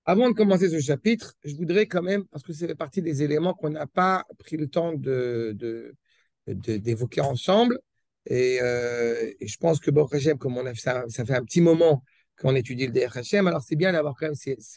Avant de commencer ce chapitre, je voudrais quand même, parce que ça fait partie des éléments qu'on n'a pas pris le temps d'évoquer ensemble, et je pense que Baruch Hashem, comme ça fait un petit moment qu'on étudie le Derech Hashem, alors c'est bien d'avoir quand même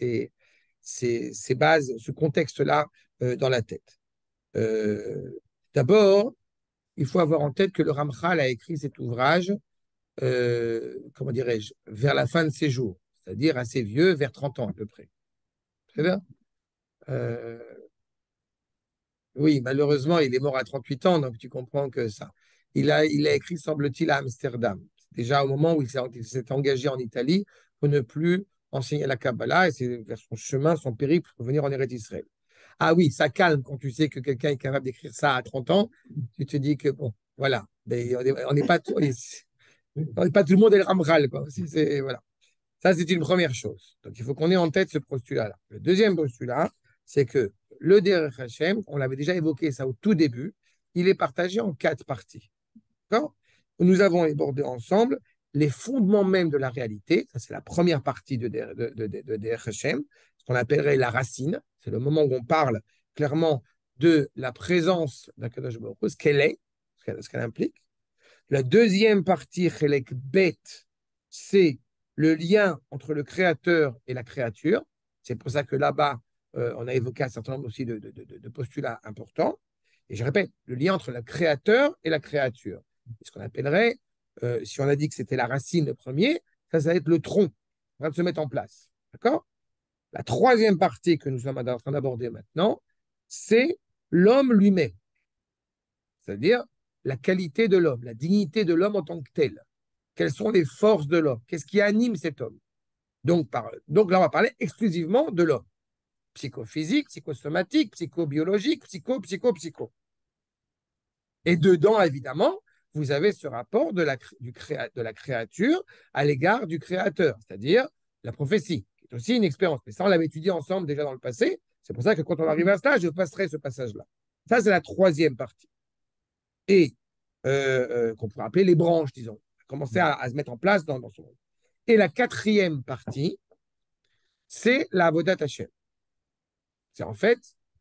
ces bases, ce contexte-là dans la tête. Euh, D'abord, il faut avoir en tête que le Ramchal a écrit cet ouvrage, comment dirais-je, vers la fin de ses jours, c'est-à-dire assez vieux, vers 30 ans à peu près. Très bien. Euh, oui, malheureusement, il est mort à 38 ans, donc tu comprends que ça. Il a écrit, semble-t-il, à Amsterdam. Déjà au moment où il s'est engagé en Italie pour ne plus enseigner la Kabbalah, et c'est vers son chemin, son périple pour venir en Eretz Israël. Ah oui, ça calme quand tu sais que quelqu'un est capable d'écrire ça à 30 ans. Tu te dis que, bon, voilà, mais on n'est pas, on n'est pas tout le monde est le Ramchal, quoi. Voilà. Ça, c'est une première chose. Donc, il faut qu'on ait en tête ce postulat-là. Le deuxième postulat, c'est que le Derech Hashem, on l'avait déjà évoqué ça au tout début, il est partagé en 4 parties. D'accord? Nous avons abordé ensemble les fondements même de la réalité. Ça, c'est la première partie de Derech Hashem, ce qu'on appellerait la racine. C'est le moment où on parle clairement de la présence d'Akadosh Baruch Hu, ce qu'elle est, ce qu'elle implique. La deuxième partie, Chelek Bet, c'est le lien entre le créateur et la créature. C'est pour ça que là-bas, on a évoqué un certain nombre aussi de postulats importants. Et je répète, le lien entre le créateur et la créature. Ce qu'on appellerait, si on a dit que c'était la racine le premier, ça va être le tronc, en train de se mettre en place. D'accord? La troisième partie que nous sommes en train d'aborder maintenant, c'est l'homme lui-même. C'est-à-dire la qualité de l'homme, la dignité de l'homme en tant que tel. Quelles sont les forces de l'homme? Qu'est-ce qui anime cet homme? Donc là, on va parler exclusivement de l'homme. Psychophysique, psychosomatique, psychobiologique, psycho. Et dedans, évidemment, vous avez ce rapport de la créature à l'égard du créateur, c'est-à-dire la prophétie, qui est aussi une expérience. Mais ça, on l'avait étudié ensemble déjà dans le passé. C'est pour ça que quand on arrive à cela, je passerai ce passage-là. Ça, c'est la troisième partie. Et qu'on pourrait appeler les branches, disons, commencer à se mettre en place dans son monde. Et la quatrième partie, c'est la Avodat Hashem. C'est en fait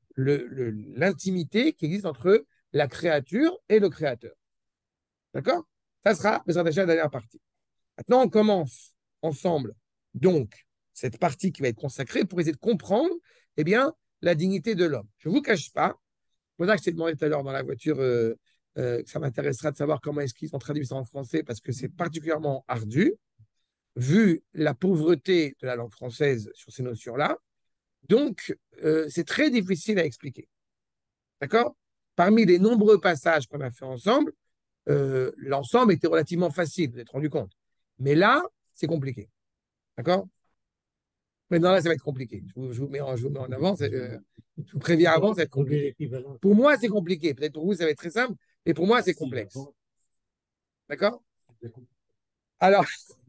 l'intimité qui existe entre la créature et le créateur. D'accord? Ça sera la dernière partie. Maintenant, on commence ensemble, donc, cette partie qui va être consacrée pour essayer de comprendre, eh bien, la dignité de l'homme. Je ne vous cache pas, c'est pour ça que je t'ai demandé tout à l'heure dans la voiture que ça m'intéressera de savoir comment est-ce qu'ils ont traduit ça en français, parce que c'est particulièrement ardu, vu la pauvreté de la langue française sur ces notions-là. Donc, c'est très difficile à expliquer. D'accord? Parmi les nombreux passages qu'on a fait ensemble, l'ensemble était relativement facile, vous êtes rendu compte. Mais là, c'est compliqué. D'accord? Maintenant, là, ça va être compliqué. Je vous mets en avant. Je vous préviens avant, ça va être compliqué. Pour moi, c'est compliqué. Peut-être pour vous, ça va être très simple, mais pour moi, c'est complexe. D'accord? Alors,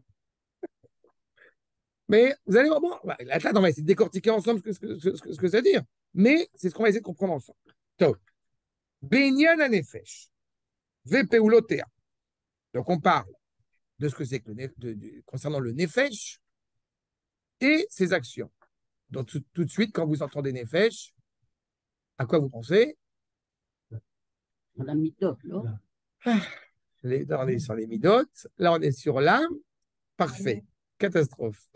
mais vous allez voir, bon, là, on va essayer de décortiquer ensemble ce que ça veut dire. Mais c'est ce qu'on va essayer de comprendre ensemble. Donc, Benyan Anefesh, Vepeulotea. Donc, on parle de ce que c'est que concernant le Nefesh et ses actions. Donc, tout de suite, quand vous entendez Nefesh, à quoi vous pensez? La méthode, non? Là, on est sur les midotes. Là, on est sur l'âme. Parfait. Catastrophe.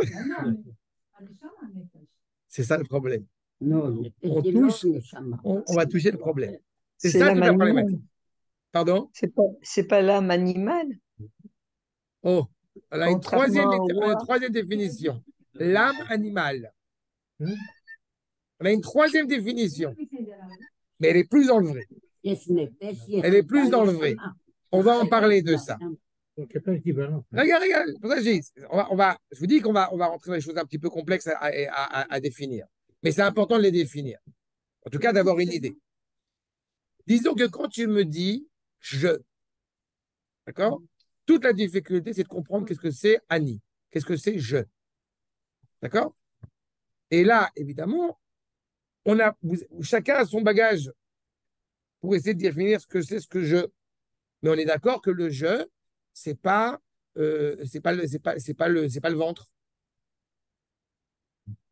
C'est ça le problème. Non, On va toucher le problème. C'est C'est ça l'âme toute la animale. problématique. Pardon? C'est pas l'âme animale, Oh, on a contrairement au une roi. troisième définition. L'âme animale. On a une troisième définition. Mais elle est plus dans le vrai. Elle est plus dans le vrai. On va en parler de ça. Regarde. Pour ça, je vous dis qu'on va rentrer dans des choses un petit peu complexes à définir. Mais c'est important de les définir. En tout cas, d'avoir une idée. Disons que quand tu me dis je, d'accord? Toute la difficulté, c'est de comprendre qu'est-ce que c'est Annie. Qu'est-ce que c'est je. D'accord? Et là, évidemment, chacun a son bagage pour essayer de définir ce que c'est ce que je. Mais on est d'accord que le je, c'est pas le ventre.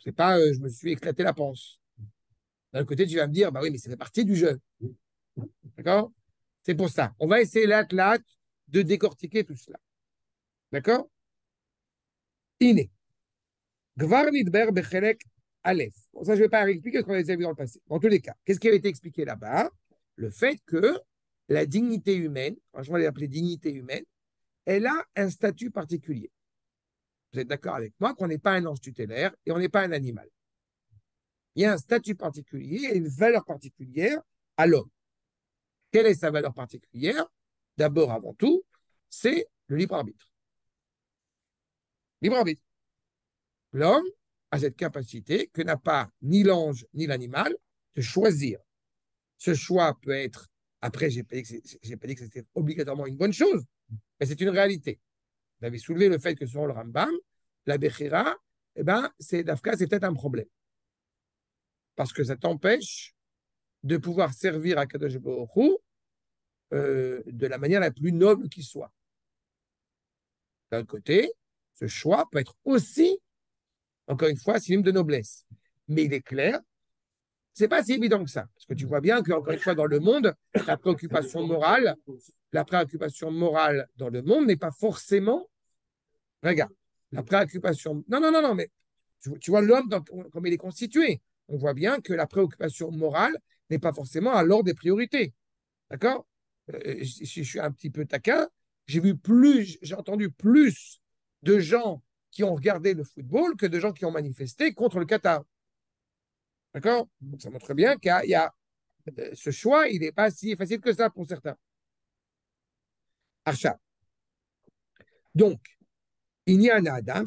C'est pas je me suis éclaté la panse. D'un côté, tu vas me dire, bah oui, mais ça fait partie du jeu. D'accord? C'est pour ça. On va essayer là de décortiquer tout cela. D'accord? Iné. Gvar nidber bechelek aleph. Bon, ça, je ne vais pas expliquer ce qu'on a déjà vu dans le passé. Dans tous les cas, qu'est-ce qui a été expliqué là-bas? Le fait que la dignité humaine, franchement, elle est appelée dignité humaine, elle a un statut particulier. Vous êtes d'accord avec moi qu'on n'est pas un ange tutélaire et on n'est pas un animal. Il y a un statut particulier et une valeur particulière à l'homme. Quelle est sa valeur particulière? D'abord, avant tout, c'est le libre arbitre. Libre arbitre. L'homme a cette capacité que n'a pas ni l'ange ni l'animal de choisir. Ce choix peut être, après, je n'ai pas dit que c'était obligatoirement une bonne chose, mais c'est une réalité. Vous avez soulevé le fait que selon le Rambam, la Bechira, eh ben, c'est peut-être un problème. Parce que ça t'empêche de pouvoir servir à Kadosh Baruch Hu de la manière la plus noble qui soit. D'un côté, ce choix peut être aussi, encore une fois, synonyme de noblesse. Mais il est clair, c'est pas si évident que ça. Parce que tu vois bien qu'encore une fois, dans le monde, la préoccupation morale dans le monde n'est pas forcément. Regarde, la préoccupation. Non, non, non, non, mais tu vois l'homme comme il est constitué. On voit bien que la préoccupation morale n'est pas forcément à l'ordre des priorités. D'accord? Si je suis un petit peu taquin, j'ai entendu plus de gens qui ont regardé le football que de gens qui ont manifesté contre le Qatar. D'accord? Donc ça montre bien qu'il y a ce choix, il n'est pas si facile que ça pour certains. Achat. Donc, il y a un Adam,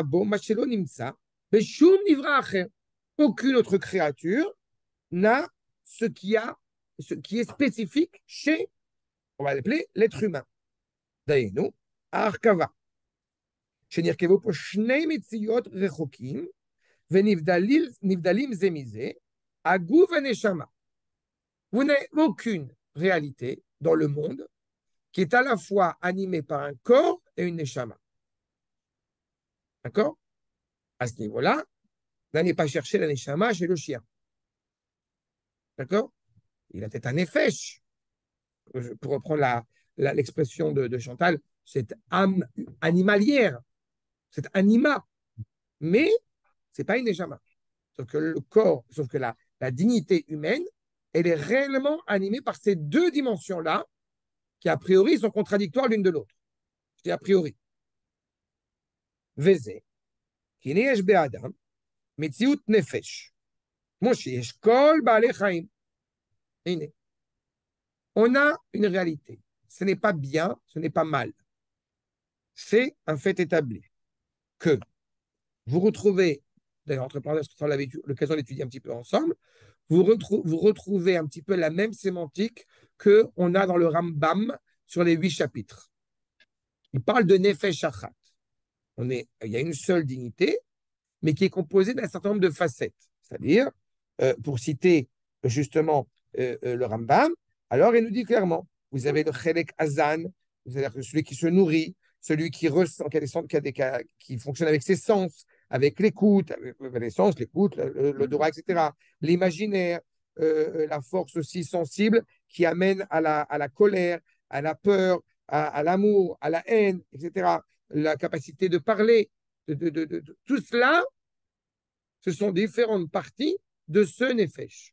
aucune autre créature n'a ce qui est spécifique chez, on va l'appeler, l'être humain. D'ailleurs, Arkava. שנרכבו פה שני מציאות רחוקים, ונבדלים זה מזה, הגוף והנשמה. Vous n'avez aucune réalité dans le monde qui est à la fois animée par un corps et une neshama. D'accord? À ce niveau-là, n'allez pas chercher la neshama chez le chien. D'accord? Il a peut-être un nefesh. Pour reprendre l'expression de Chantal, cette âme animalière, cette anima. Mais ce n'est pas une neshama. Sauf que le corps, sauf que la dignité humaine, elle est réellement animée par ces deux dimensions-là, qui a priori sont contradictoires l'une de l'autre. Je dis a priori. Veze, qui n'est be'adam, metziut nefesh. Moshe, kol ba'alei chaim. On a une réalité. Ce n'est pas bien, ce n'est pas mal. C'est un fait établi que vous retrouvez, d'ailleurs, entre parenthèses, parce qu'on avait eu l'occasion d'étudier un petit peu ensemble, vous retrouvez un petit peu la même sémantique qu'on a dans le Rambam sur les 8 chapitres. Il parle de Nefesh Achat. Il y a une seule dignité, mais qui est composée d'un certain nombre de facettes. C'est-à-dire, pour citer justement le Rambam, alors il nous dit clairement, vous avez le Chelek Azan, c'est-à-dire celui qui se nourrit, celui qui ressent, qui fonctionne avec ses sens, avec l'écoute, avec les sens, l'écoute, l'odorat, etc. L'imaginaire, la force aussi sensible qui amène à la colère, à la peur, à l'amour, à la haine, etc. La capacité de parler, tout cela, ce sont différentes parties de ce nefesh.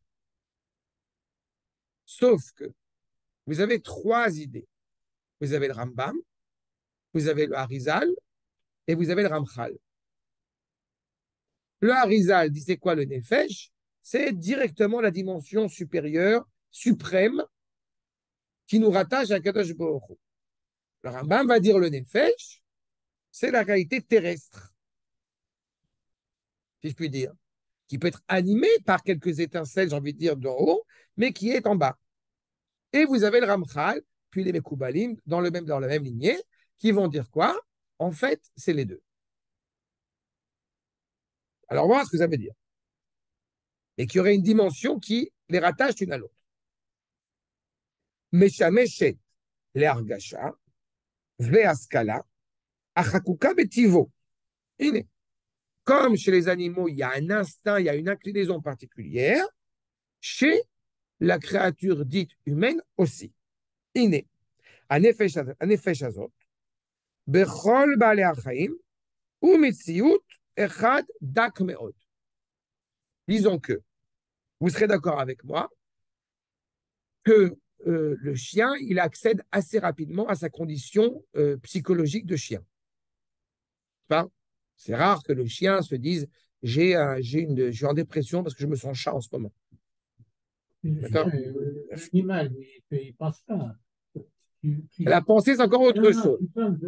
Sauf que vous avez 3 idées. Vous avez le Rambam, vous avez le Harizal et vous avez le Ramchal. Le Harizal dit c'est quoi le nefesh? C'est directement la dimension supérieure, suprême, qui nous rattache à Kadosh Baruch Hu. Le Rambam va dire le nefesh, c'est la réalité terrestre, si je puis dire, qui peut être animée par quelques étincelles, j'ai envie de dire, d'en haut, mais qui est en bas. Et vous avez le Ramchal, puis les Mekoubalim, dans la même lignée, qui vont dire quoi? En fait, c'est les deux. Alors, voilà ce que ça veut dire. Et qu'il y aurait une dimension qui les rattache l'une à l'autre. Meshameshet le'argasha ve'askala achakuka betivo. comme chez les animaux, il y a un instinct, il y a une inclinaison particulière, chez la créature dite humaine aussi. Iné, הנפש הזאת, בכל בעלי החיים, הוא מציאות אחד דק מאוד. Disons que, vous serez d'accord avec moi, que le chien, il accède assez rapidement à sa condition psychologique de chien. C'est rare que le chien se dise je suis en dépression parce que je me sens chat en ce moment. D'accord. L'animal, il pense pas. La pensée, c'est encore autre chose.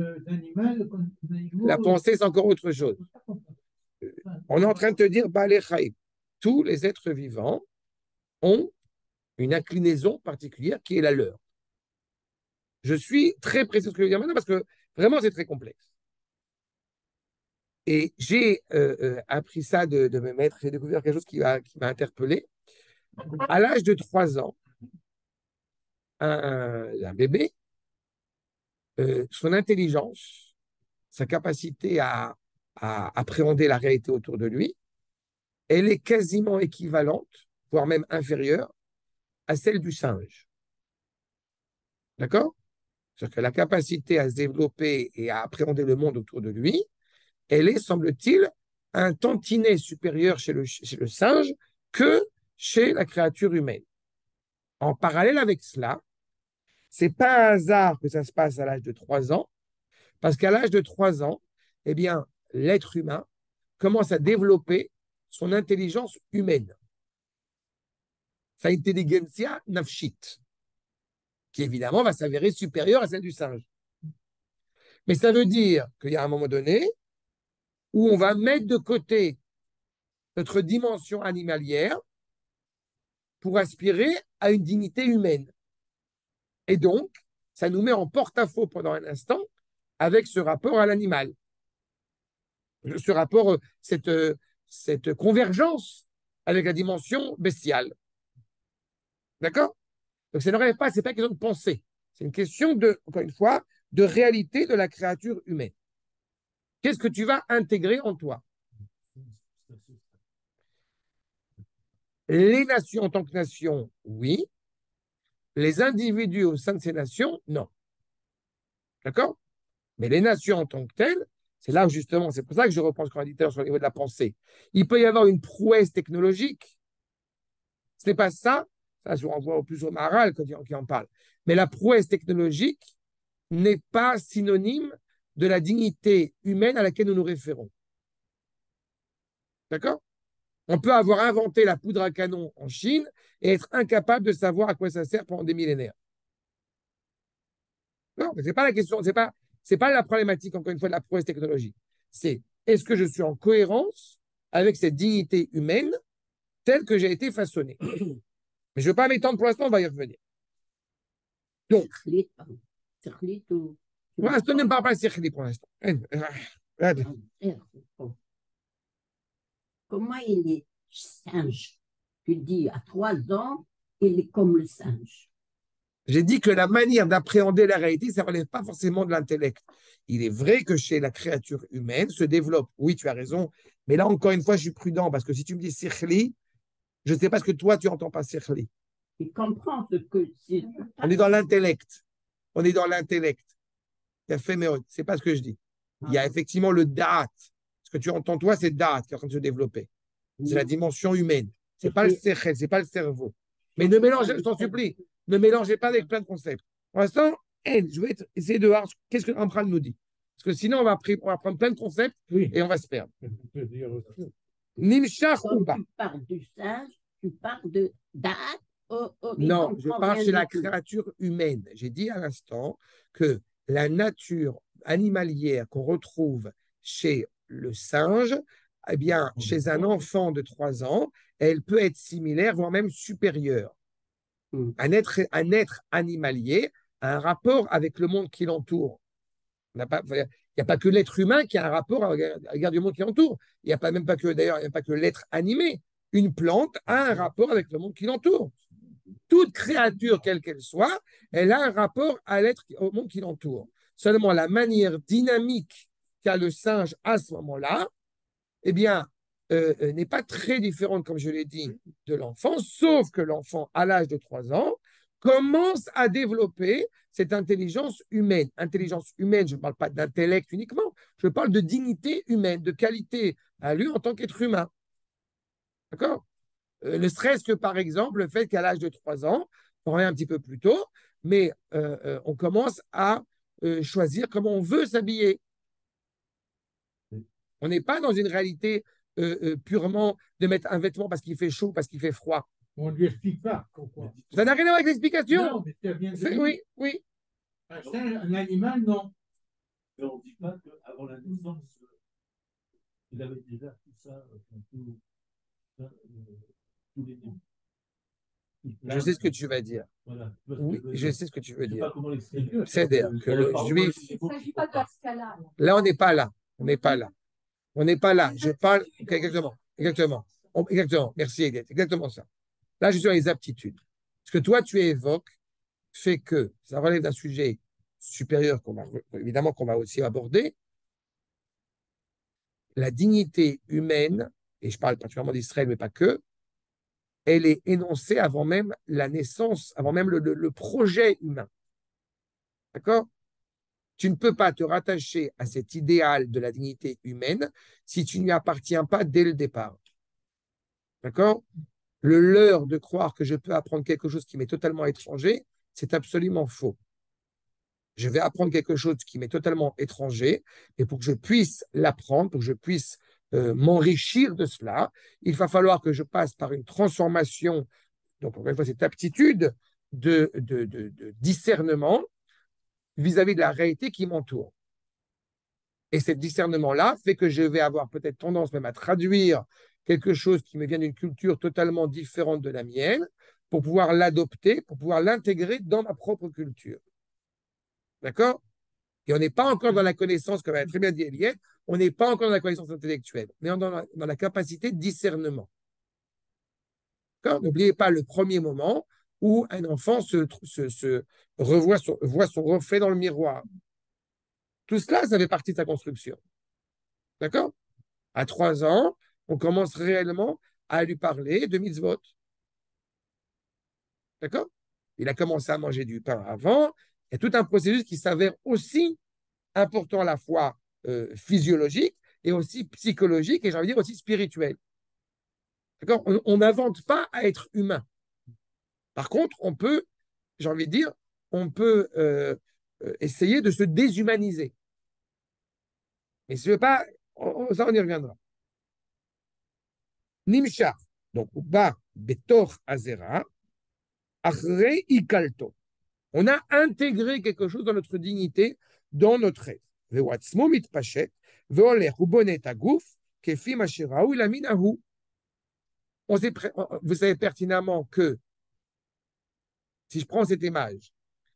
La La pensée, c'est encore autre chose. On est en train de te dire, Balei Chaim, tous les êtres vivants ont une inclinaison particulière qui est la leur. Je suis très précis de ce que je veux dire maintenant parce que vraiment, c'est très complexe. Et j'ai appris ça de mes maîtres, j'ai découvert quelque chose qui m'a interpellé. À l'âge de 3 ans, un bébé, son intelligence, sa capacité à appréhender la réalité autour de lui, elle est quasiment équivalente, voire même inférieure, à celle du singe. D'accord? C'est-à-dire que la capacité à se développer et à appréhender le monde autour de lui, elle est, semble-t-il, un tantinet supérieur chez le singe que chez la créature humaine. En parallèle avec cela, c'est pas un hasard que ça se passe à l'âge de 3 ans, parce qu'à l'âge de 3 ans, eh bien, l'être humain commence à développer son intelligence humaine, sa intelligentsia nafshit, qui évidemment va s'avérer supérieure à celle du singe. Mais ça veut dire qu'il y a un moment donné où on va mettre de côté notre dimension animalière pour aspirer à une dignité humaine. Et donc, ça nous met en porte-à-faux pendant un instant avec ce rapport à l'animal. Ce rapport, cette convergence avec la dimension bestiale. D'accord? Donc, ça ne relève pas, ce n'est pas une question de pensée. C'est une question de, encore une fois, de réalité de la créature humaine. Qu'est-ce que tu vas intégrer en toi? Les nations en tant que nations, oui. Les individus au sein de ces nations, non. D'accord? Mais les nations en tant que telles, c'est là où justement, c'est pour ça que je reprends ce qu'on a dit tout à l'heure sur le niveau de la pensée. Il peut y avoir une prouesse technologique. Ce n'est pas ça, ça je renvoie plus au Maharal qui en parle. Mais la prouesse technologique n'est pas synonyme de la dignité humaine à laquelle nous nous référons. D'accord? On peut avoir inventé la poudre à canon en Chine et être incapable de savoir à quoi ça sert pendant des millénaires. Non, mais ce n'est pas la question, c'est pas la problématique, encore une fois, de la prouesse technologique. C'est est-ce que je suis en cohérence avec cette dignité humaine telle que j'ai été façonnée? Mais je ne veux pas m'étendre pour l'instant, on va y revenir. Donc, pour l'instant, ne me parle pas de Sirchli pour l'instant. Comment il est singe? Tu dis à 3 ans, il est comme le singe. J'ai dit que la manière d'appréhender la réalité, ça ne relève pas forcément de l'intellect. Il est vrai que chez la créature humaine se développe, oui, tu as raison, mais là, encore une fois, je suis prudent, parce que si tu me dis Sirchli, je ne sais pas ce que toi, tu entends par Sirchli. Il comprend ce que c'est. On est dans l'intellect. On est dans l'intellect. Il a fait, mais ce n'est pas ce que je dis. Il y a effectivement le da'at. Ce que tu entends, toi, c'est da'at qui est en train de se développer. C'est la dimension humaine. Ce n'est pas le sechel, ce n'est pas le cerveau. Mais ne mélangez, je t'en supplie, ne mélangez pas avec plein de concepts. Pour l'instant, je vais essayer de voir qu'est-ce que Ampral nous dit. Parce que sinon, on va prendre plein de concepts et on va se perdre. Nimshach ou pas? Tu parles du singe, tu parles de da'at. Non, je parle chez la créature humaine. J'ai dit à l'instant que la nature animalière qu'on retrouve chez le singe, eh bien, chez un enfant de 3 ans, elle peut être similaire, voire même supérieure. Un être animalier a un rapport avec le monde qui l'entoure. Il n'y a pas que l'être humain qui a un rapport à l'égard du monde qui l'entoure. Il n'y a pas même pas que, d'ailleurs, il n'y a pas que l'être animé. Une plante a un rapport avec le monde qui l'entoure. Toute créature, quelle qu'elle soit, elle a un rapport au monde qui l'entoure. Seulement, la manière dynamique qu'a le singe à ce moment-là, eh bien, n'est pas très différente, comme je l'ai dit, de l'enfant, sauf que l'enfant, à l'âge de 3 ans, commence à développer cette intelligence humaine. Intelligence humaine, je ne parle pas d'intellect uniquement, je parle de dignité humaine, de qualité à lui en tant qu'être humain. D'accord? Ne serait-ce que, par exemple, le fait qu'à l'âge de 3 ans, on revient un petit peu plus tôt, mais on commence à choisir comment on veut s'habiller. On n'est pas dans une réalité purement de mettre un vêtement parce qu'il fait chaud, parce qu'il fait froid. On ne lui explique pas pourquoi. Ça n'a rien à voir avec l'explication. Non, mais c'est bien de dire. Oui, oui. Un animal, non. Mais on ne dit pas qu'avant la naissance, il avait déjà tout ça, tous les noms. Je sais ce que tu vas dire. Voilà. Oui, je sais ce que tu veux Je ne sais dire. pas comment l'expliquer. C'est-à-dire que le juif. Il ne s'agit pas de ce cas-là. Là, on n'est pas là. On n'est pas là. On n'est pas là. Je parle. Okay, exactement. Exactement. Exactement. Merci, Eliette. Exactement ça. Là, je suis sur les aptitudes. Ce que toi, tu évoques fait que ça relève d'un sujet supérieur évidemment qu'on va aussi aborder. La dignité humaine, et je parle particulièrement d'Israël, mais pas que, elle est énoncée avant même la naissance, avant même le projet humain. D'accord? Tu ne peux pas te rattacher à cet idéal de la dignité humaine si tu n'y appartiens pas dès le départ. D'accord? Le leurre de croire que je peux apprendre quelque chose qui m'est totalement étranger, c'est absolument faux. Je vais apprendre quelque chose qui m'est totalement étranger, et pour que je puisse l'apprendre, pour que je puisse m'enrichir de cela, il va falloir que je passe par une transformation, donc encore une fois, cette aptitude de discernement vis-à-vis de la réalité qui m'entoure. Et ce discernement-là fait que je vais avoir peut-être tendance même à traduire quelque chose qui me vient d'une culture totalement différente de la mienne pour pouvoir l'adopter, pour pouvoir l'intégrer dans ma propre culture. D'accord? Et on n'est pas encore dans la connaissance, comme a très bien dit Eliette, on n'est pas encore dans la connaissance intellectuelle, mais dans la capacité de discernement. N'oubliez pas le premier moment où un enfant voit son reflet dans le miroir. Tout cela, ça fait partie de sa construction. D'accord? À 3 ans, on commence réellement à lui parler de mitzvot. D'accord? Il a commencé à manger du pain avant. Il y a tout un processus qui s'avère aussi important à la fois physiologique et aussi psychologique et j'ai envie de dire aussi spirituel. D'accord? On n'invente pas à être humain. Par contre, on peut, j'ai envie de dire, on peut essayer de se déshumaniser. Mais si je veux pas, ça on y reviendra. Nimshar, donc ba betor azera, achre ikalto. On a intégré quelque chose dans notre dignité, dans notre être. Ve'atzmo mitpashet, ve'olech ubonet aguf, kefi mashirahu ilaminahu. Vous savez pertinemment que, si je prends cette image,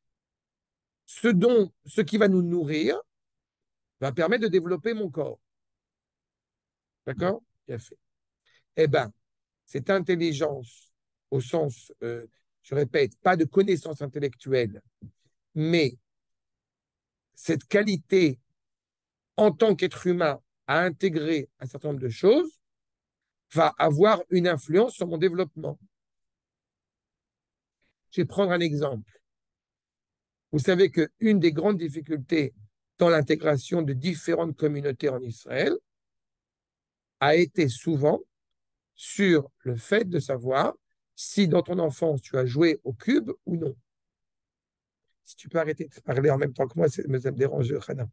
ce qui va nous nourrir va permettre de développer mon corps. D'accord? Bien fait. Eh bien, cette intelligence, au sens, je répète, pas de connaissance intellectuelle, mais cette qualité en tant qu'être humain à intégrer un certain nombre de choses, va avoir une influence sur mon développement. Je vais prendre un exemple. Vous savez qu'une des grandes difficultés dans l'intégration de différentes communautés en Israël a été souvent sur le fait de savoir si dans ton enfance tu as joué au cube ou non. Si tu peux arrêter de parler en même temps que moi, ça me dérange, Khana.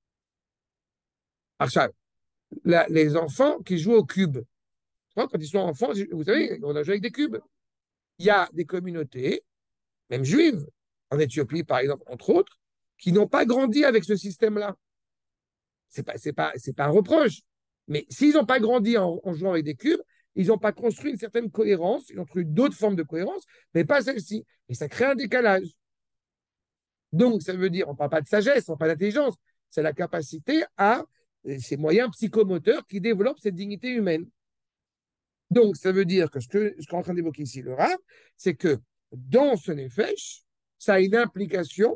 Alors, les enfants qui jouent au cube, quand ils sont enfants, vous savez, on a joué avec des cubes. Il y a des communautés, même juives, en Éthiopie par exemple, entre autres, qui n'ont pas grandi avec ce système-là. C'est pas un reproche. Mais s'ils n'ont pas grandi en jouant avec des cubes, ils n'ont pas construit une certaine cohérence, ils ont trouvé d'autres formes de cohérence, mais pas celle-ci. Et ça crée un décalage. Donc, ça veut dire, on ne parle pas de sagesse, on ne parle pas d'intelligence, c'est la capacité à ces moyens psychomoteurs qui développent cette dignité humaine. Donc, ça veut dire que ce qu'est en train d'évoquer ici le Rav, c'est que dans ce nefesh, ça a une implication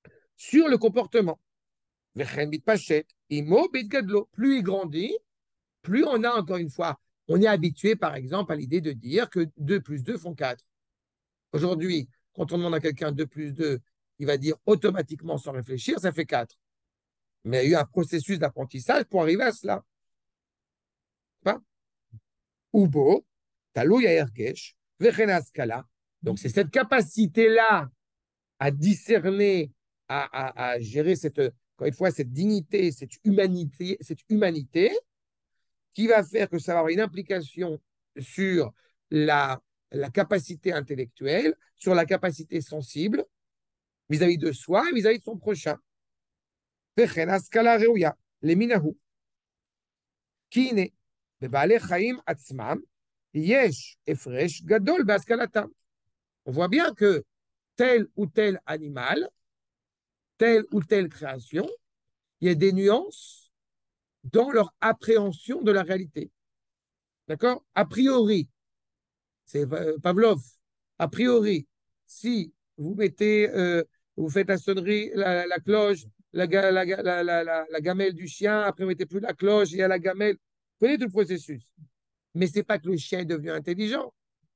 sur le comportement. Plus il grandit, plus on a, encore une fois, on est habitué, par exemple, à l'idée de dire que 2 plus 2 font 4. Aujourd'hui, quand on demande à quelqu'un 2 plus 2, il va dire automatiquement, sans réfléchir, ça fait 4. Mais il y a eu un processus d'apprentissage pour arriver à cela. Pas Ubo, Talouya Ergesh, Vechena Skala. Donc, c'est cette capacité-là à discerner, à gérer encore une fois, cette dignité, cette humanité qui va faire que ça va avoir une implication sur la capacité intellectuelle, sur la capacité sensible vis-à-vis de soi et vis-à-vis de son prochain. וכן השכלה ראויה למינהו. כי הנה, בבעלי חיים עצמם יש הפרש גדול בהשכלתם. On voit bien que tel ou tel animal, telle ou telle création, il y a des nuances dans leur appréhension de la réalité. D'accord? A priori, c'est Pavlov, a priori, si vous mettez, vous faites la sonnerie, la cloche, la gamelle du chien, après vous mettez plus la cloche, il y a la gamelle. Vous connaissez tout le processus. Mais ce n'est pas que le chien est devenu intelligent.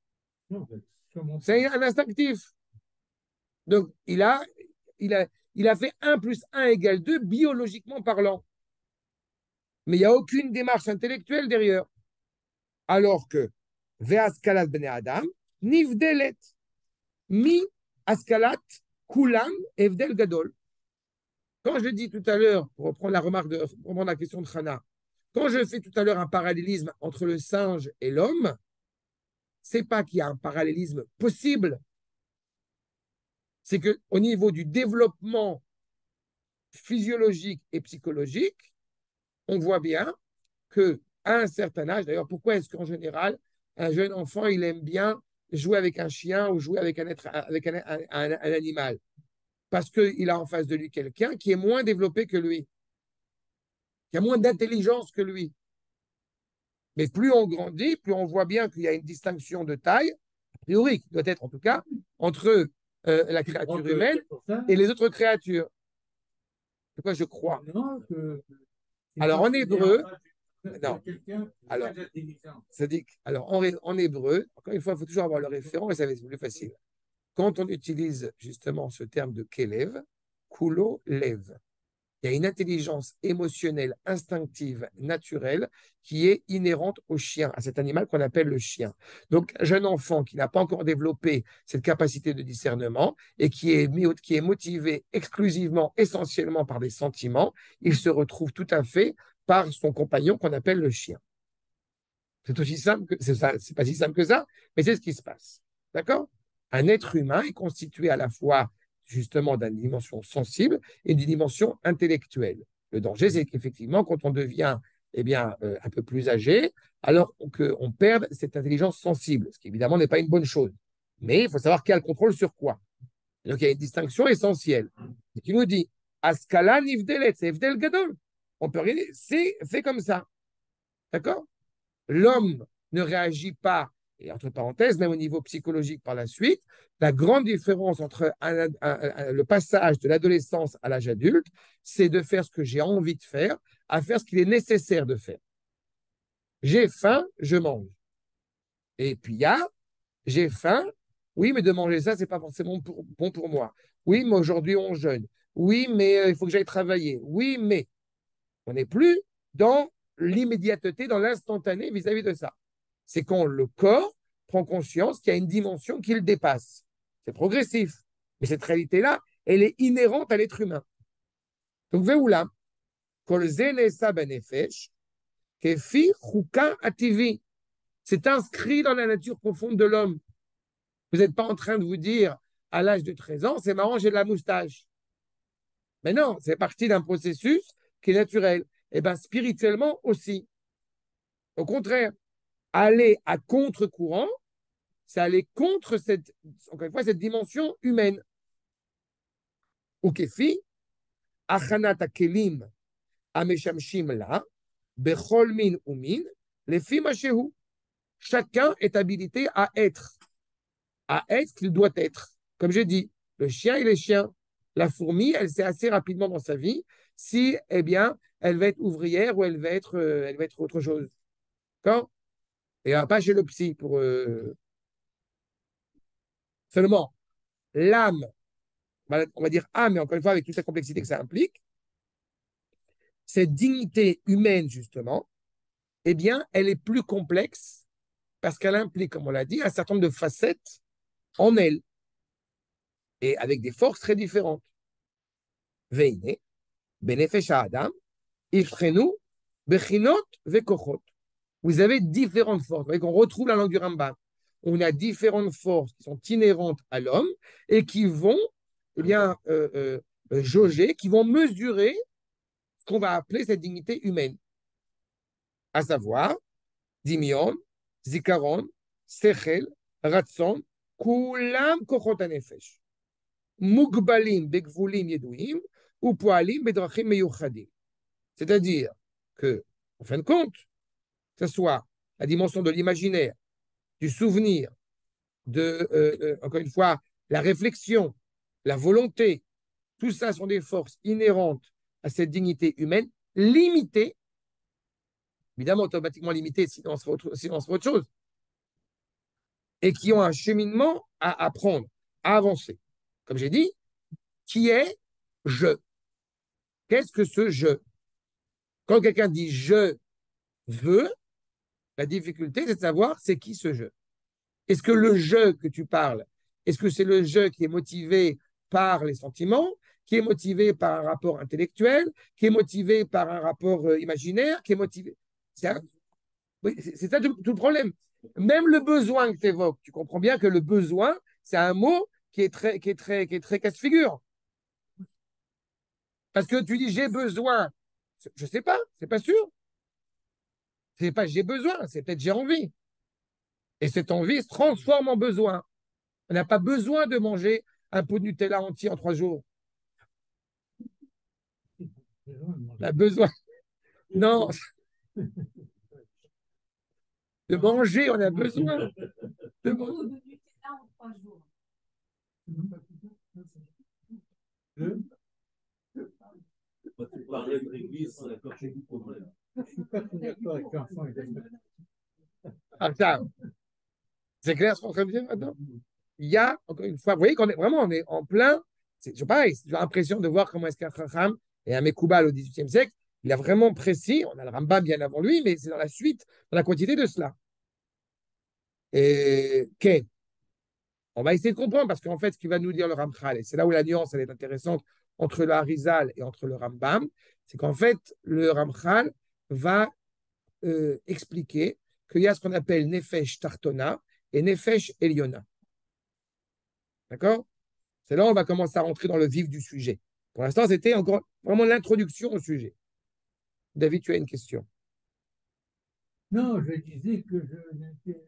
C'est un instinctif. Donc, il a fait 1 plus 1 égale 2 biologiquement parlant. Mais il n'y a aucune démarche intellectuelle derrière. Alors que, Ve'askalat bnei Adam, nivdelet, mi askalat kulam evdel gadol. Quand je dis tout à l'heure, pour reprendre la question de Hannah, quand je fais tout à l'heure un parallélisme entre le singe et l'homme, c'est pas qu'il y a un parallélisme possible. C'est qu'au niveau du développement physiologique et psychologique, on voit bien qu'à un certain âge, d'ailleurs, pourquoi est-ce qu'en général, un jeune enfant, il aime bien jouer avec un chien ou jouer avec un animal? Parce qu'il a en face de lui quelqu'un qui est moins développé que lui, qui a moins d'intelligence que lui. Mais plus on grandit, plus on voit bien qu'il y a une distinction de taille, a priori, qui doit être en tout cas, entre la créature humaine et les autres créatures. C'est quoi je crois? Alors en hébreu, non. Alors, en hébreu, encore une fois, il faut toujours avoir le référent et ça va être plus facile. Quand on utilise justement ce terme de Kelev, Kulo Lev, il y a une intelligence émotionnelle, instinctive, naturelle, qui est inhérente au chien, à cet animal qu'on appelle le chien. Donc, un jeune enfant qui n'a pas encore développé cette capacité de discernement et qui est motivé exclusivement, essentiellement par des sentiments, il se retrouve tout à fait par son compagnon qu'on appelle le chien. C'est aussi simple que c'est pas si simple que ça, mais c'est ce qui se passe. D'accord? Un être humain est constitué à la fois justement d'une dimension sensible et d'une dimension intellectuelle. Le danger, c'est qu'effectivement, quand on devient un peu plus âgé, alors qu'on perd cette intelligence sensible, ce qui évidemment n'est pas une bonne chose. Mais il faut savoir qui a le contrôle sur quoi. Donc il y a une distinction essentielle qui nous dit Askala nivdelet, c'est Evdel Gadol. On peut rien dire, c'est comme ça. D'accord? L'homme ne réagit pas, et entre parenthèses, même au niveau psychologique par la suite, la grande différence entre le passage de l'adolescence à l'âge adulte, c'est de faire ce que j'ai envie de faire, à faire ce qu'il est nécessaire de faire. J'ai faim, je mange. Et puis il y a, j'ai faim, oui, mais de manger ça, c'est pas forcément bon pour moi. Oui, mais aujourd'hui on jeûne. Oui, mais il faut que j'aille travailler. Oui, mais on n'est plus dans l'immédiateté, dans l'instantané vis-à-vis de ça. C'est quand le corps prend conscience qu'il y a une dimension qui le dépasse. C'est progressif. Mais cette réalité-là, elle est inhérente à l'être humain. Donc, Veoula, Kol Ze Nesa Benefesh, Kefi Chuka Ativi. C'est inscrit dans la nature profonde de l'homme. Vous n'êtes pas en train de vous dire, à l'âge de 13 ans, c'est marrant, j'ai de la moustache. Mais non, c'est parti d'un processus qui est naturel. Et bien, spirituellement aussi. Au contraire, aller à contre-courant, c'est aller contre encore une fois, cette dimension humaine. Ukefi, achanat hakelim ameshamshim la, bechol min ou min, lefi mashehu. Chacun est habilité à être ce qu'il doit être. Comme j'ai dit, le chien, il est chien. La fourmi, elle sait assez rapidement dans sa vie si, elle va être ouvrière ou elle va être autre chose. D'accord? Et pas chez le psy pour. Seulement, l'âme, on va dire âme, mais encore une fois, avec toute la complexité que ça implique, cette dignité humaine, justement, eh bien, elle est plus complexe parce qu'elle implique, comme on l'a dit, un certain nombre de facettes en elle et avec des forces très différentes. Veine, benefesh Adam, ifrenu, bechinot, vekochot. Vous avez différentes forces. Vous voyez qu'on retrouve la langue du Rambam. On a différentes forces qui sont inhérentes à l'homme et qui vont eh bien, jauger, qui vont mesurer ce qu'on va appeler cette dignité humaine, à savoir Dimion, Zikaron, Sechel, Ratson, Kulam Kochot HaNefesh, Mugbalim Begvulim Yeduim, ou Poalim Bedrachim Meyuchadim. C'est-à-dire que, en fin de compte, que ce soit la dimension de l'imaginaire, du souvenir, encore une fois, la réflexion, la volonté, tout ça sont des forces inhérentes à cette dignité humaine, limitée, évidemment automatiquement limitée, sinon on serait autre chose, et qui ont un cheminement à apprendre, à avancer. Comme j'ai dit, qui est je? Qu'est-ce que ce je? Quand quelqu'un dit je veux, la difficulté, c'est de savoir c'est qui ce je. Est-ce que le je que tu parles, est-ce que c'est le je qui est motivé par les sentiments, qui est motivé par un rapport intellectuel, qui est motivé par un rapport imaginaire, qui est motivé. Oui, c'est ça tout le problème. Même le besoin que tu évoques, tu comprends bien que le besoin, c'est un mot qui est très casse-figure. Parce que tu dis j'ai besoin, je ne sais pas, c'est pas sûr. C'est pas j'ai besoin, c'est peut-être j'ai envie. Et cette envie se transforme en besoin. On n'a pas besoin de manger un pot de Nutella entier en 3 jours. On a besoin. Non. De manger, on a besoin. De manger. Tu parlais de l'église, c'est d'accord, j'ai du problème. Je ne suis pas très d'accord avec l'enfant. Ah, ça, c'est clair ce qu'on est en train de dire maintenant? Il y a, encore une fois, vous voyez qu'on est vraiment on est en plein. C'est pareil, j'ai l'impression de voir comment est-ce qu'un Chacham et un Mekoubal au XVIIIe siècle, il a vraiment précis, on a le Rambam bien avant lui, mais c'est dans la suite, dans la quantité de cela. Et okay. On va essayer de comprendre, parce qu'en fait, ce qu'il va nous dire le Ramchal, et c'est là où la nuance elle est intéressante entre le Harizal et entre le Rambam, c'est qu'en fait, le Ramchal va expliquer qu'il y a ce qu'on appelle Nefesh Tartona et Nefesh Eliona. D'accord? C'est là où on va commencer à rentrer dans le vif du sujet. Pour l'instant, c'était encore vraiment l'introduction au sujet. David, tu as une question? Non, je disais que je n'étais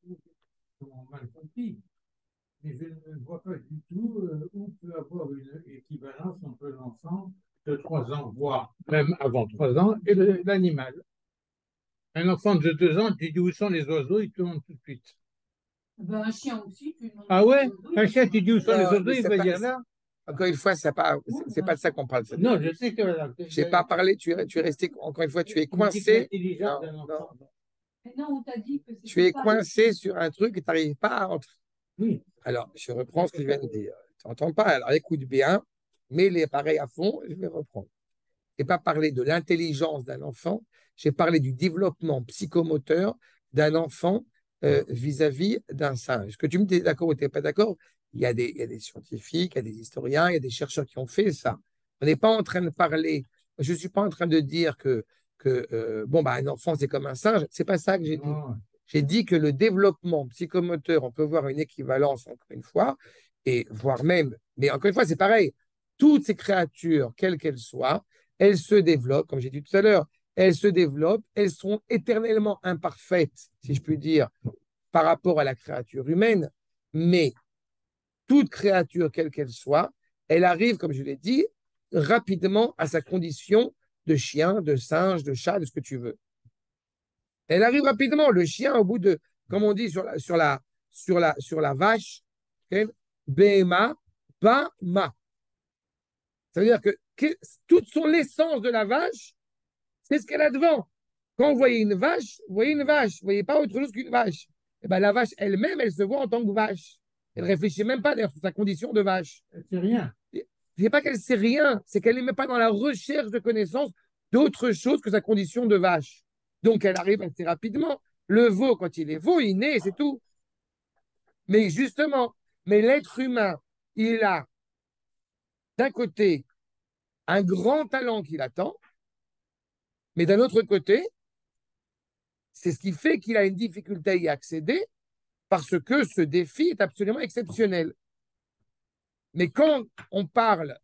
mal compris, mais je ne vois pas du tout où peut avoir une équivalence entre l'enfant de 3 ans, voire même avant 3 ans, et l'animal. Un enfant de 2 ans, tu dis où sont les oiseaux, il te demande tout de suite. Ben, un chien aussi, tu demandes. Ah ouais? Un chien, tu dis où sont les Non, oiseaux, mais il c'est va pas- dire là. Encore une fois, c'est pas de ça qu'on parle. Non, je sais que voilà. Je n'ai pas parlé, tu es resté, encore une fois, tu es Tu me dis que coincé. l'intelligence d'un Non, enfant. Mais non, on t'a dit que c'était Tu es pas- coincé sur un truc et tu n'arrives pas à entrer. Oui. Alors, je reprends ce que je viens de dire. Tu n'entends pas? Alors, écoute bien, mets les appareils à fond, je vais reprendre. Je n'ai pas parlé de l'intelligence d'un enfant, j'ai parlé du développement psychomoteur d'un enfant vis-à-vis d'un singe. Que tu me dis d'accord ou tu n'es pas d'accord, il y a des scientifiques, il y a des historiens, il y a des chercheurs qui ont fait ça. On n'est pas en train de parler, je ne suis pas en train de dire que un enfant, c'est comme un singe. C'est pas ça que j'ai dit. Non. J'ai dit que le développement psychomoteur, on peut voir une équivalence, encore une fois, et voire même, mais encore une fois, c'est pareil. Toutes ces créatures, quelles qu'elles soient, elles se développent, comme j'ai dit tout à l'heure, elles se développent, elles sont éternellement imparfaites, si je puis dire, par rapport à la créature humaine, mais toute créature, quelle qu'elle soit, elle arrive, comme je l'ai dit, rapidement à sa condition de chien, de singe, de chat, de ce que tu veux. Elle arrive rapidement. Le chien, au bout de, comme on dit sur la vache, okay? Bema, ba, ma. Ça veut dire que toute son l'essence de la vache, c'est ce qu'elle a devant. Quand vous voyez une vache, vous voyez une vache, vous ne voyez pas autre chose qu'une vache. Et ben, la vache elle-même, elle se voit en tant que vache. Elle ne réfléchit même pas d'ailleurs sur sa condition de vache. C'est rien. C'est pas qu'elle sait rien, c'est qu'elle n'est même pas dans la recherche de connaissances d'autre chose que sa condition de vache. Donc elle arrive assez rapidement. Le veau, quand il est veau, il naît, c'est tout. Mais justement, mais l'être humain, il a d'un côté un grand talent qui l'attend, mais d'un autre côté, c'est ce qui fait qu'il a une difficulté à y accéder parce que ce défi est absolument exceptionnel. Mais quand on parle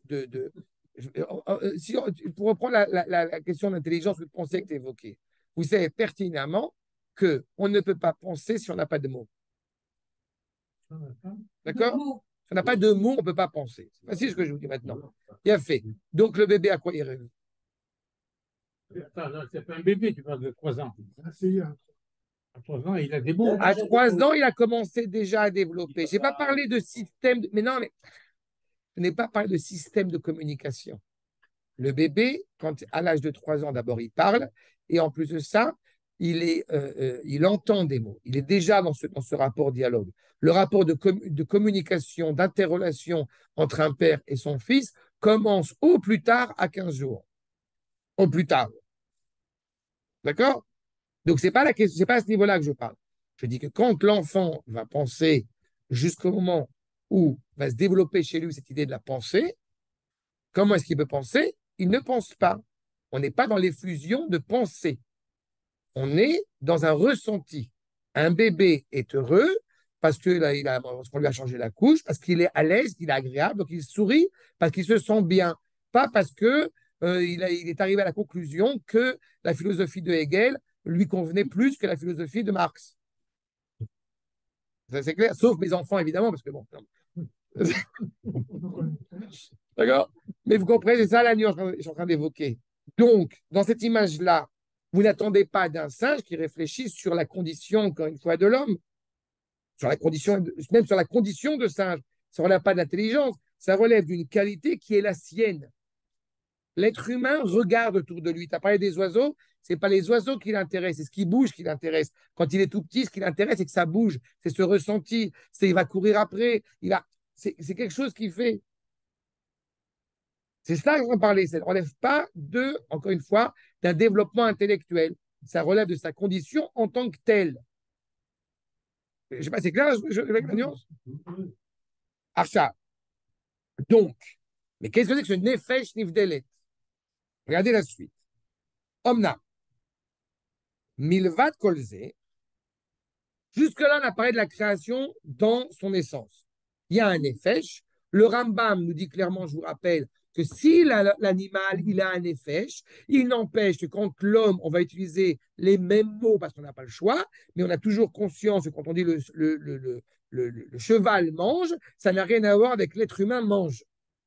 pour reprendre la question d'intelligence ou de pensée que tu évoquais, vous savez pertinemment qu'on ne peut pas penser si on n'a pas de mots. D'accord? Si on n'a pas de mots, on ne peut pas penser. C'est facile ce que je vous dis maintenant. Bien fait. Donc le bébé, à quoi il rêve? Attends, c'est pas un bébé, tu parles de 3 ans. À 3 ans, il a des mots. À 3 ans, il a commencé déjà à développer. Je n'ai pas parlé de système, mais non, mais je n'ai pas parlé de système de communication. Le bébé, à l'âge de 3 ans, d'abord, il parle, et en plus de ça, il entend des mots. Il est déjà dans ce rapport dialogue. Le rapport de communication, d'interrelation entre un père et son fils commence au plus tard à 15 jours. Au plus tard. D'accord? Donc, ce n'est pas à ce niveau-là que je parle. Je dis que quand l'enfant va penser jusqu'au moment où va se développer chez lui cette idée de la pensée, comment est-ce qu'il peut penser? Il ne pense pas. On n'est pas dans l'effusion de pensée. On est dans un ressenti. Un bébé est heureux parce qu'on lui a changé la couche, parce qu'il est à l'aise, qu'il est agréable, donc il sourit, parce qu'il se sent bien. Pas parce que il est arrivé à la conclusion que la philosophie de Hegel lui convenait plus que la philosophie de Marx. Ça, c'est clair, sauf mes enfants, évidemment, parce que bon. D'accord? Mais vous comprenez, c'est ça la nuance que je suis en train d'évoquer. Donc, dans cette image-là, vous n'attendez pas d'un singe qui réfléchisse sur la condition, encore une fois, de l'homme, même sur la condition de singe. Ça ne relève pas de l'intelligence, ça relève d'une qualité qui est la sienne. L'être humain regarde autour de lui. Tu as parlé des oiseaux, ce n'est pas les oiseaux qui l'intéressent, c'est ce qui bouge qui l'intéresse. Quand il est tout petit, ce qui l'intéresse, c'est que ça bouge, c'est ce ressenti, il va courir après, c'est quelque chose qui fait. C'est ça que je veux parler. Ça ne relève pas encore une fois, d'un développement intellectuel. Ça relève de sa condition en tant que telle. Je ne sais pas, c'est clair avec la nuance? Archa. Donc, mais qu'est-ce que c'est que ce nefesh nivdelet? Regardez la suite. Omna. Milvat kolze. Jusque-là, on a parlé de la création dans son essence. Il y a un nefesh. Le Rambam nous dit clairement, je vous rappelle, que si l'animal, il a un nefesh, il n'empêche que quand l'homme, on va utiliser les mêmes mots parce qu'on n'a pas le choix, mais on a toujours conscience que quand on dit le cheval mange, ça n'a rien à voir avec l'être humain mange.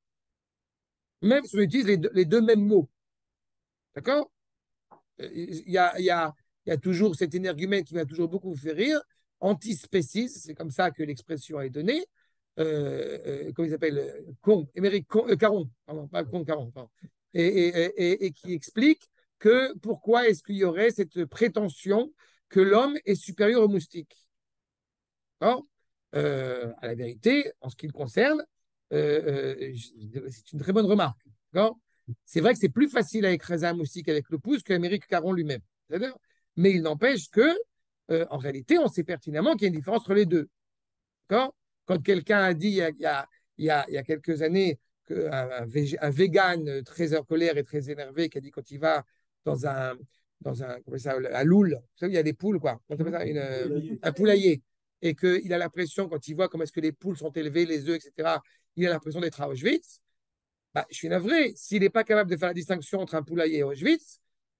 Même si on utilise les deux mêmes mots. D'accord? Il y a toujours cet énergumène qui m'a toujours beaucoup fait rire, antispécies, c'est comme ça que l'expression est donnée. Comment il s'appelle? Émeric Caron, pardon, pas Caron, pardon. Et qui explique que pourquoi est-ce qu'il y aurait cette prétention que l'homme est supérieur au moustique. À la vérité, en ce qui le concerne, c'est une très bonne remarque. C'est vrai que c'est plus facile à écraser un moustique avec le pouce qu'Amérique Caron lui-même. Mais il n'empêche que, en réalité, on sait pertinemment qu'il y a une différence entre les deux. Quand quelqu'un a dit il y a quelques années un vegan très en colère et très énervé qui a dit quand il va dans un loul, vous savez, il y a des poules, quoi. Un poulailler. Et qu'il a l'impression, quand il voit comment est-ce que les poules sont élevées, les œufs, etc., il a l'impression d'être à Auschwitz. Bah, je suis navré. S'il n'est pas capable de faire la distinction entre un poulailler et Auschwitz,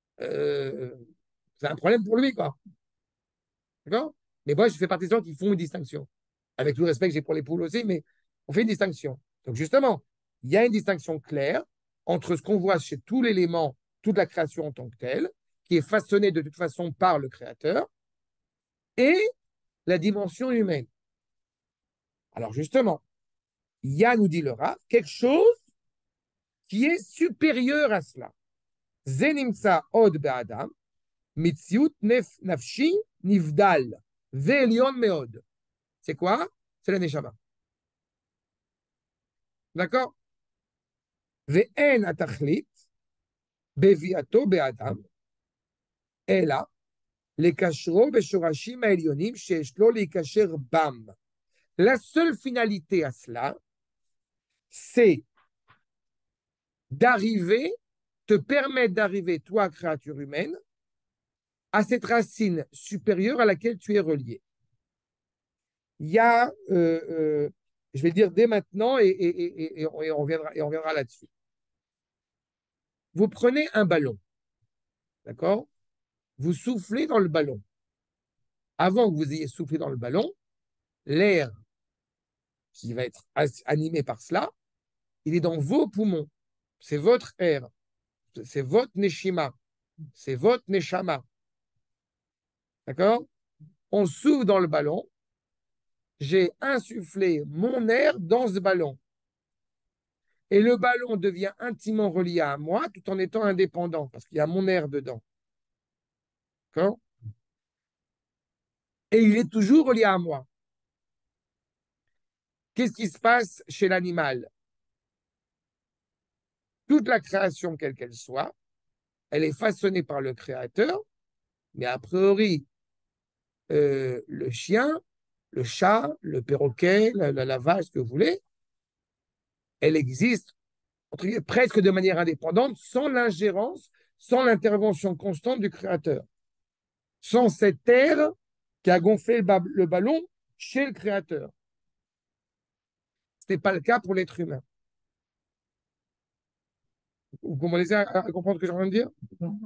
c'est un problème pour lui, quoi. D'accord? Mais moi, je fais partie des gens qui font une distinction. Avec tout le respect que j'ai pour les poules aussi, mais on fait une distinction. Donc, justement, il y a une distinction claire entre ce qu'on voit chez tout l'élément, toute la création en tant que telle, qui est façonnée de toute façon par le Créateur, et la dimension humaine. Alors, justement, il y a, nous dit le Rav, quelque chose qui est supérieur à cela. Zenimsa od be'adam, Mitziut nafshi nivdal. Ve'elion meod. C'est quoi? C'est la neshama. D'accord? Ve'en atachlit beviato be'adam. Ela lekashro be'shorashim ha'elyonim sheyesh lo leikasher bam. La seule finalité à cela, c'est d'arriver, te permettre d'arriver, toi, créature humaine, à cette racine supérieure à laquelle tu es relié. Il y a, je vais le dire dès maintenant et on reviendra là-dessus. Vous prenez un ballon, d'accord? Vous soufflez dans le ballon. Avant que vous ayez soufflé dans le ballon, l'air qui va être animé par cela, il est dans vos poumons. C'est votre air. C'est votre neshima. C'est votre neshama. D'accord? On souffle dans le ballon. J'ai insufflé mon air dans ce ballon. Et le ballon devient intimement relié à moi tout en étant indépendant parce qu'il y a mon air dedans. D'accord? Et il est toujours relié à moi. Qu'est-ce qui se passe chez l'animal? Toute la création, quelle qu'elle soit, elle est façonnée par le créateur, mais a priori, le chien, le chat, le perroquet, la vache, ce que vous voulez, elle existe entre guillemets, presque de manière indépendante, sans l'ingérence, sans l'intervention constante du créateur. Sans cet air qui a gonflé le ballon chez le créateur. Ce n'est pas le cas pour l'être humain. Vous commencez à comprendre ce que je viens de dire?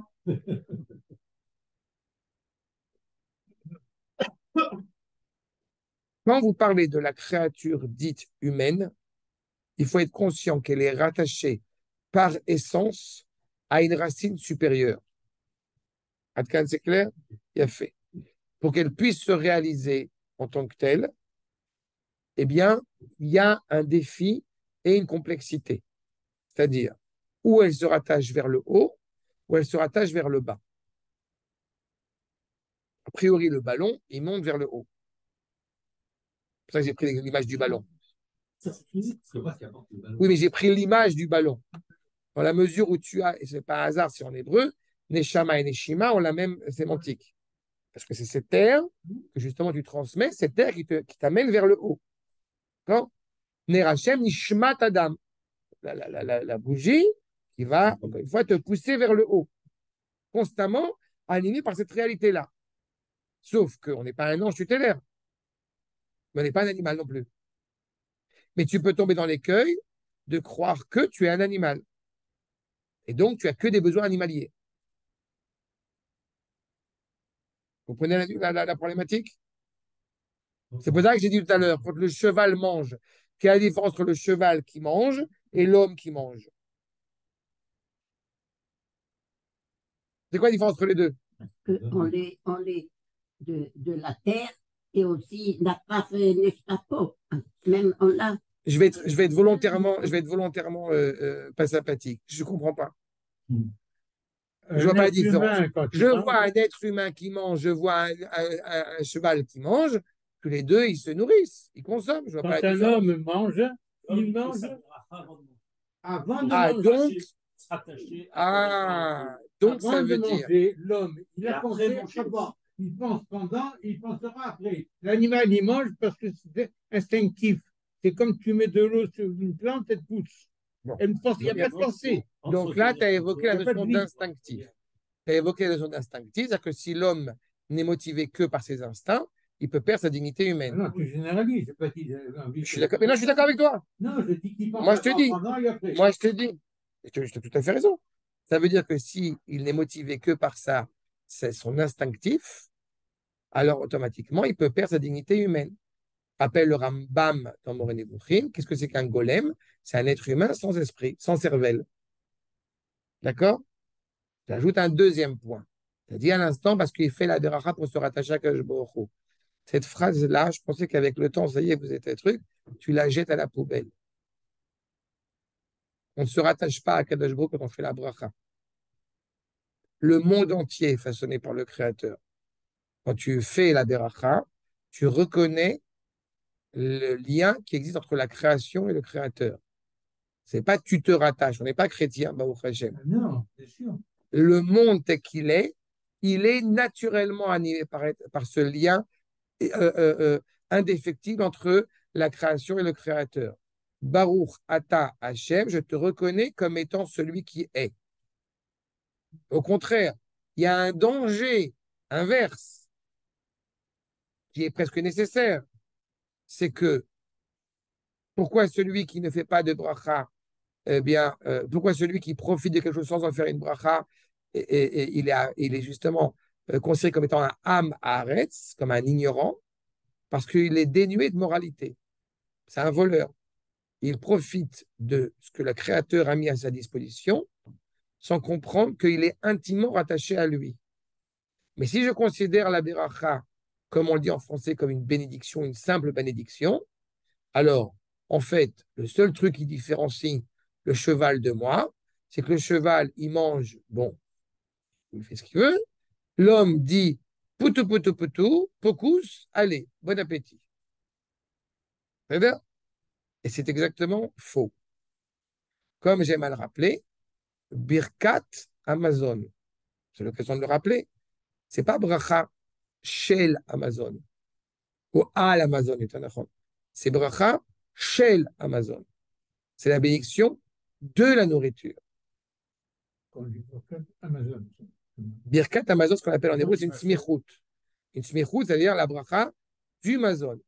Quand vous parlez de la créature dite humaine, il faut être conscient qu'elle est rattachée par essence à une racine supérieure. Adkan, c'est clair? Il a fait. Pour qu'elle puisse se réaliser en tant que telle, eh bien, il y a un défi et une complexité. C'est-à-dire, où elle se rattache vers le haut, ou elle se rattache vers le bas. A priori, le ballon, il monte vers le haut. C'est pour ça que j'ai pris l'image du ballon. Ça, c'est physique, c'est pas ce qui apporte le ballon. Oui, mais j'ai pris l'image du ballon. Dans la mesure où tu as, et ce n'est pas un hasard si en hébreu, Neshama et Neshima ont la même sémantique. Parce que c'est cette terre que justement tu transmets, cette terre qui t'amène vers le haut. D'accord? Nerachem Nishmat Adam. La bougie qui va, encore une fois, te pousser vers le haut. Constamment animé par cette réalité-là. Sauf qu'on n'est pas un ange tutélaire. Mais on n'est pas un animal non plus. Mais tu peux tomber dans l'écueil de croire que tu es un animal. Et donc, tu as que des besoins animaliers. Vous comprenez la problématique? C'est pour ça que j'ai dit tout à l'heure, quand le cheval mange, quelle est la différence entre le cheval qui mange et l'homme qui mange? C'est quoi la différence entre les deux? Parce qu'on est de la terre et aussi n'a pas fait l'escapeau. Même on l'a. Je vais être volontairement pas sympathique. Je ne comprends pas. Je vois pas la différence. Je vois un être humain qui mange, je vois un cheval qui mange. Tous les deux, ils se nourrissent, ils consomment. Je vois Quand pas la un différence. homme mange, il mange avant de Ah, manger. donc, S'attacher donc Avant ça de veut dire. manger, l'homme, il Et a après pensé manger avant. Il pense pendant, il pensera après. L'animal, il mange parce que c'est instinctif. C'est comme tu mets de l'eau sur une plante, elle pousse. Bon. Elle ne pense, il n'y a pas de pensée. Donc là, tu as évoqué la Il y a pas de notion vie. d'instinctif. Tu as évoqué la notion d'instinctif, c'est-à-dire que si l'homme n'est motivé que par ses instincts, il peut perdre sa dignité Ah humaine. non, tu généralises. Je pas dit, Je suis d'accord. Mais non, je suis d'accord avec toi. Non, je dis qu'il pense Moi, je te dis. pendant et après. Moi, je te dis. Et tu as tout à fait raison. Ça veut dire que si il n'est motivé que par ça, c'est son instinctif, alors automatiquement, il peut perdre sa dignité humaine. Appelle le Rambam dans Moreh Nevuchim. Qu'est-ce que c'est qu'un golem? C'est un être humain sans esprit, sans cervelle. D'accord? J'ajoute un deuxième point. Tu as dit à l'instant parce qu'il fait la beracha pour se rattacher à Kadosh Baruch Hu. Cette phrase-là, je pensais qu'avec le temps, ça y est, vous êtes un truc, tu la jettes à la poubelle. On ne se rattache pas à Kadosh Baruch Hu quand on fait la bracha. le monde entier est façonné par le Créateur. Quand tu fais la beracha, tu reconnais le lien qui existe entre la création et le Créateur. C'est pas tu te rattaches, on n'est pas chrétien, Baruch Hashem. Non, c'est sûr. Le monde tel qu'il est, il est naturellement animé par ce lien euh, euh, euh, indéfectible entre la création et le Créateur. Baruch Ata Hashem, je te reconnais comme étant celui qui est. Au contraire, il y a un danger inverse qui est presque nécessaire. C'est que pourquoi celui qui ne fait pas de bracha, pourquoi celui qui profite de quelque chose sans en faire une bracha, il est justement considéré comme étant un âme haaretz, comme un ignorant, parce qu'il est dénué de moralité. C'est un voleur. Il profite de ce que le Créateur a mis à sa disposition sans comprendre qu'il est intimement rattaché à lui. Mais si je considère la beracha, comme on le dit en français, comme une bénédiction, une simple bénédiction, alors, en fait, le seul truc qui différencie le cheval de moi, c'est que le cheval, il mange, bon, il fait ce qu'il veut. L'homme dit, poutou, poutou, poutou, pocus, allez, bon appétit. Et c'est exactement faux. Comme j'ai mal rappelé, Birkat Amazon, c'est l'occasion de le rappeler, c'est pas bracha shel Amazon ou al Amazon, c'est bracha shel Amazon. C'est la bénédiction de la nourriture. Quand on dit Amazon. Birkat Amazon, ce qu'on appelle en hébreu, c'est une smichut. Une smichut, c'est-à-dire la bracha du Mazon.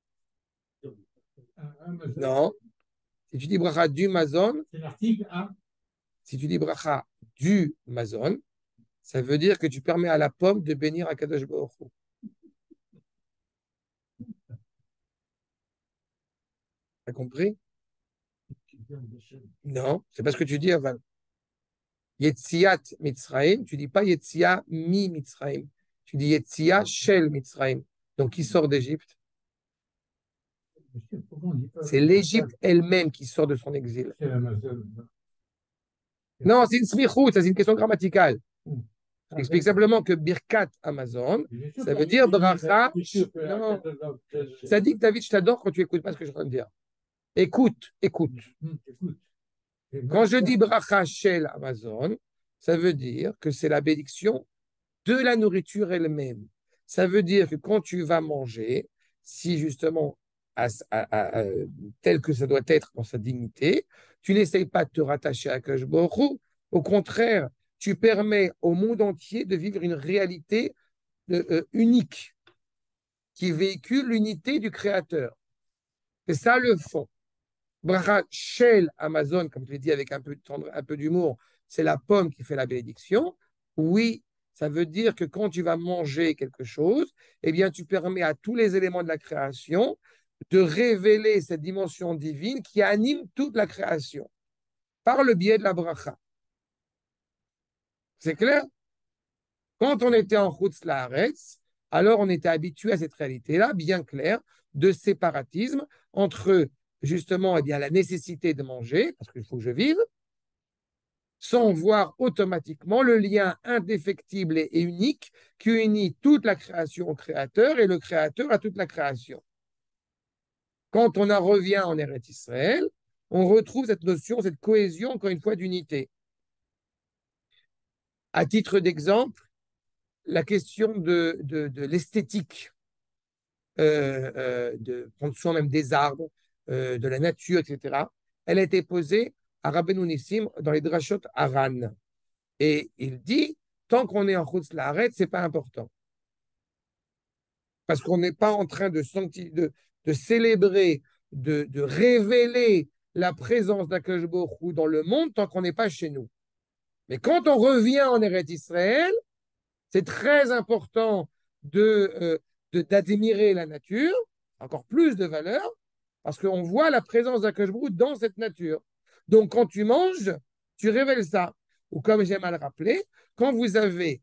Amazon. Non. Si tu dis bracha du Mazon, C'est l'article A. si tu dis bracha du Mazon, ça veut dire que tu permets à la pomme de bénir Akadosh Baruch Hu. T'as compris? Non, c'est pas ce que tu dis, Aval. Yetziat Mitzrayim, tu dis pas Yetzia mi Mitzrayim. Tu dis Yetzia shel Mitzrayim. Donc, qui sort d'Égypte? C'est l'Égypte elle-même qui sort de son exil. C'est Amazon. Non, c'est une smichut, ça c'est une question grammaticale. Ah, J'explique simplement que Birkat Amazon, ça veut dire bracha. Non, ça dit que David, je t'adore quand tu écoutes pas ce que je suis en train de dire. Écoute, écoute. Écoute. Quand je dis bracha shel Amazon, ça veut dire que c'est la bénédiction de la nourriture elle-même. Ça veut dire que quand tu vas manger, si justement, tel que ça doit être dans sa dignité, tu n'essayes pas de te rattacher à Akadosh Baruch Hu. Au contraire, tu permets au monde entier de vivre une réalité unique qui véhicule l'unité du Créateur. C'est ça le fond. Bracha shel Amazon, comme je l'ai dit avec un peu d'humour, c'est la pomme qui fait la bénédiction. Oui, ça veut dire que quand tu vas manger quelque chose, eh bien, tu permets à tous les éléments de la création de révéler cette dimension divine qui anime toute la création par le biais de la bracha. C'est clair? Quand on était en Chutz La'aretz, alors on était habitué à cette réalité-là, bien claire, de séparatisme entre justement la nécessité de manger, parce qu'il faut que je vive, sans voir automatiquement le lien indéfectible et unique qui unit toute la création au Créateur et le Créateur à toute la création. Quand on en revient en Eretz Israël, on retrouve cette notion, cette cohésion, encore une fois, d'unité. À titre d'exemple, la question de l'esthétique, de prendre soin même des arbres, de la nature, etc., elle a été posée à Rabbeinu Nissim dans les Drashot Aran. Et il dit, tant qu'on est en Chutz La'aretz, ce n'est pas important. Parce qu'on n'est pas en train de célébrer, de révéler la présence d'Akadosh Baruch Hu dans le monde tant qu'on n'est pas chez nous. Mais quand on revient en Eretz Israël, c'est très important d'admirer la nature, encore plus de valeur, parce qu'on voit la présence d'Akadosh Baruch Hu dans cette nature. Donc, quand tu manges, tu révèles ça. Ou comme j'ai mal rappelé, quand vous avez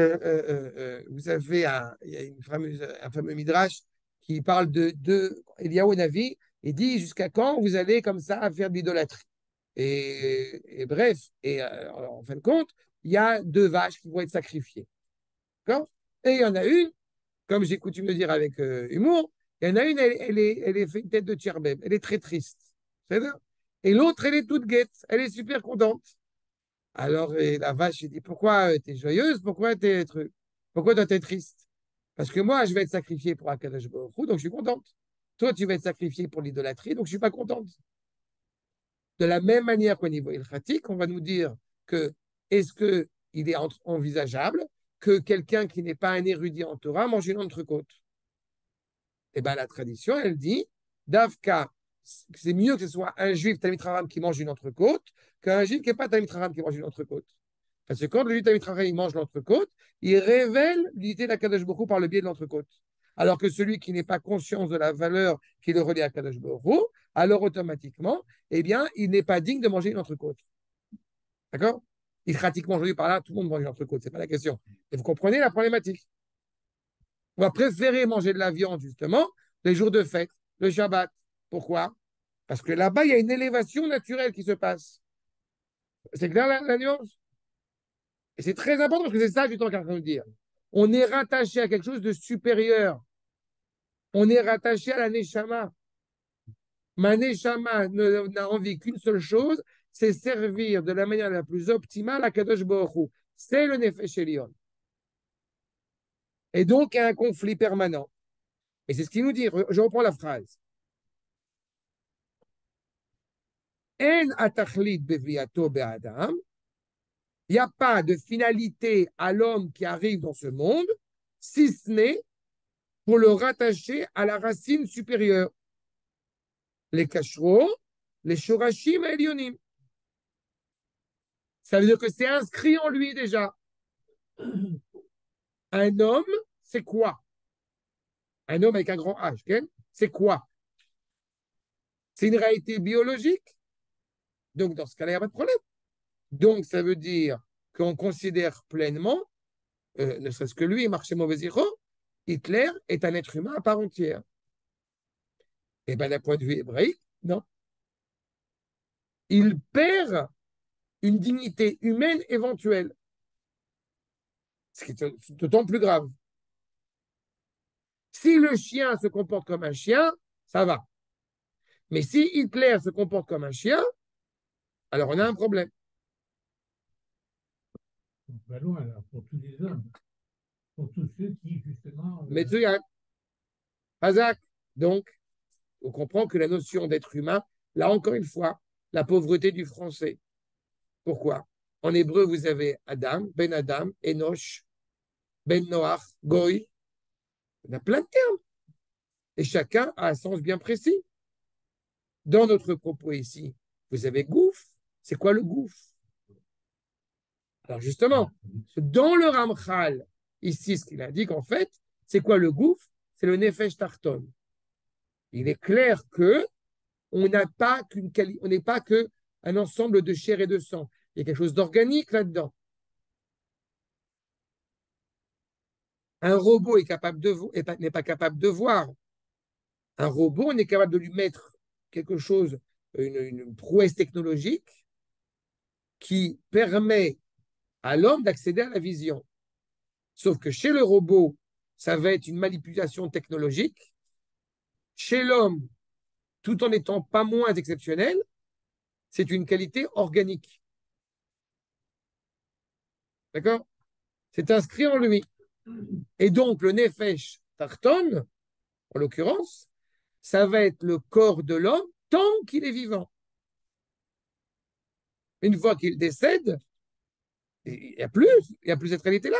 il y a un fameux midrash qui parle de Eliyahu Navi, et dit jusqu'à quand vous allez comme ça faire de l'idolâtrie. Et bref, en fin de compte, il y a 2 vaches qui vont être sacrifiées. D'accord? Et il y en a une, comme j'ai coutume de dire avec humour, il y en a une, elle est fait une tête de tcherbem, elle est très triste. C'est ça. Et l'autre, elle est toute guette, elle est super contente. Alors la vache, elle dit, pourquoi tu es joyeuse? Pourquoi pourquoi toi, tu es triste? Parce que moi, je vais être sacrifiée pour Akadosh Baruch Hu, donc je suis contente. Toi, tu vas être sacrifié pour l'idolâtrie, donc je ne suis pas contente. De la même manière qu'au niveau ilchatique, on va nous dire que est-ce qu'il est envisageable que quelqu'un qui n'est pas un érudit en Torah mange une entrecôte? Eh bien, la tradition, elle dit, Davka, c'est mieux que ce soit un juif Talmid Chacham qui mange une entrecôte qu'un juif qui n'est pas Talmid Chacham qui mange une entrecôte. Parce que quand le juif Talmid Chacham il mange l'entrecôte, il révèle l'unité d'Akadosh Baruch Hu par le biais de l'entrecôte. Alors que celui qui n'est pas conscient de la valeur qui le relie à Akadosh Baruch Hu, alors automatiquement, eh bien, il n'est pas digne de manger une entrecôte. D'accord? Il pratiquement aujourd'hui par là, tout le monde mange une entrecôte, ce n'est pas la question. Et vous comprenez la problématique. On va préférer manger de la viande, justement, les jours de fête, le Shabbat. Pourquoi? Parce que là-bas, il y a une élévation naturelle qui se passe. C'est clair la nuance? Et c'est très important parce que c'est ça, justement, qu'on est en train de dire. On est rattaché à quelque chose de supérieur. On est rattaché à la Neshama. Ma Neshama n'a envie qu'une seule chose, c'est servir de la manière la plus optimale à Kadosh Baruch Hu. C'est le Nefesh Elyon. Et donc, il y a un conflit permanent. Et c'est ce qu'il nous dit. Je reprends la phrase. En atachlit beviato be'adam. Il n'y a pas de finalité à l'homme qui arrive dans ce monde, si ce n'est pour le rattacher à la racine supérieure. Les kashro, les shorashim et elyonim. Ça veut dire que c'est inscrit en lui déjà. Un homme, c'est quoi? Un homme avec un grand H, c'est quoi? C'est une réalité biologique. Donc, dans ce cas-là, il n'y a pas de problème. Donc, ça veut dire qu'on considère pleinement, ne serait-ce que lui, Marché Mauvais-Ziro, Hitler est un être humain à part entière. Et bien, d'un point de vue hébraïque, non. Il perd une dignité humaine éventuelle. Ce qui est d'autant plus grave. Si le chien se comporte comme un chien, ça va. Mais si Hitler se comporte comme un chien, alors on a un problème. Pas loin, là, pour tous les hommes. Pour tous ceux qui, justement. Mais tu Hazak. Donc, on comprend que la notion d'être humain, là encore une fois, la pauvreté du français. Pourquoi? En hébreu, vous avez Adam, Enoch, Ben Noach, Goy. On a plein de termes. Et chacun a un sens bien précis. Dans notre propos ici, vous avez gouffre. C'est quoi le gouffre? Alors justement, dans le Ramchal, ici, ce qu'il indique en fait, c'est quoi le gouffre? C'est le Nefesh Tarton. Il est clair que on n'est pas qu'un ensemble de chair et de sang. Il y a quelque chose d'organique là-dedans. Un robot n'est pas capable de voir. Un robot, on est capable de lui mettre quelque chose, une prouesse technologique qui permet à l'homme d'accéder à la vision. Sauf que chez le robot, ça va être une manipulation technologique. Chez l'homme, tout en n'étant pas moins exceptionnel, c'est une qualité organique. D'accord? C'est inscrit en lui. Et donc, le Nefesh Tarton, en l'occurrence, ça va être le corps de l'homme tant qu'il est vivant. Une fois qu'il décède, il n'y a plus cette réalité-là.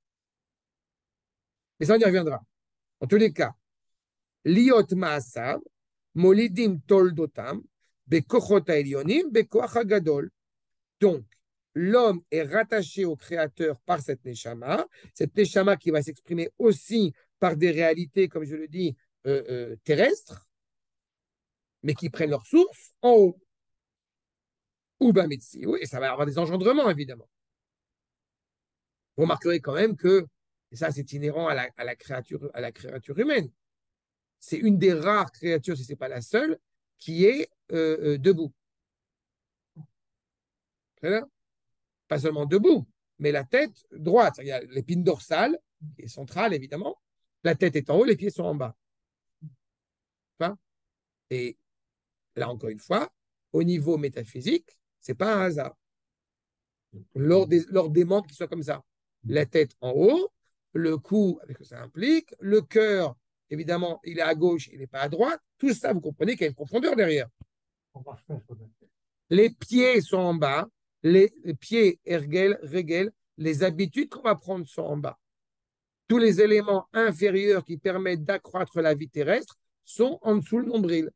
Mais ça, on y reviendra. En tous les cas, liot ma'asav, molidim toldotam, bekochot ha'elyonim, bekoach hagadol. Donc, l'homme est rattaché au Créateur par cette neshama qui va s'exprimer aussi par des réalités, comme je le dis, terrestres, mais qui prennent leur source en haut. Ou Bametsi, et ça va avoir des engendrements, évidemment. Vous remarquerez quand même que, et ça c'est inhérent à la créature humaine, c'est une des rares créatures, si ce n'est pas la seule, qui est debout. Pas seulement debout, mais la tête droite. Il y a l'épine dorsale, qui est centrale, évidemment. La tête est en haut, les pieds sont en bas. Enfin, et là, encore une fois, au niveau métaphysique, ce n'est pas un hasard. Lors des membres qui soient comme ça. La tête en haut, le cou, avec ce que ça implique, le cœur, évidemment, il est à gauche, il n'est pas à droite. Tout ça, vous comprenez qu'il y a une profondeur derrière. On marche pas sur la tête. Les pieds sont en bas, les pieds, ergel, regel, les habitudes qu'on va prendre sont en bas. Tous les éléments inférieurs qui permettent d'accroître la vie terrestre sont en dessous le nombril.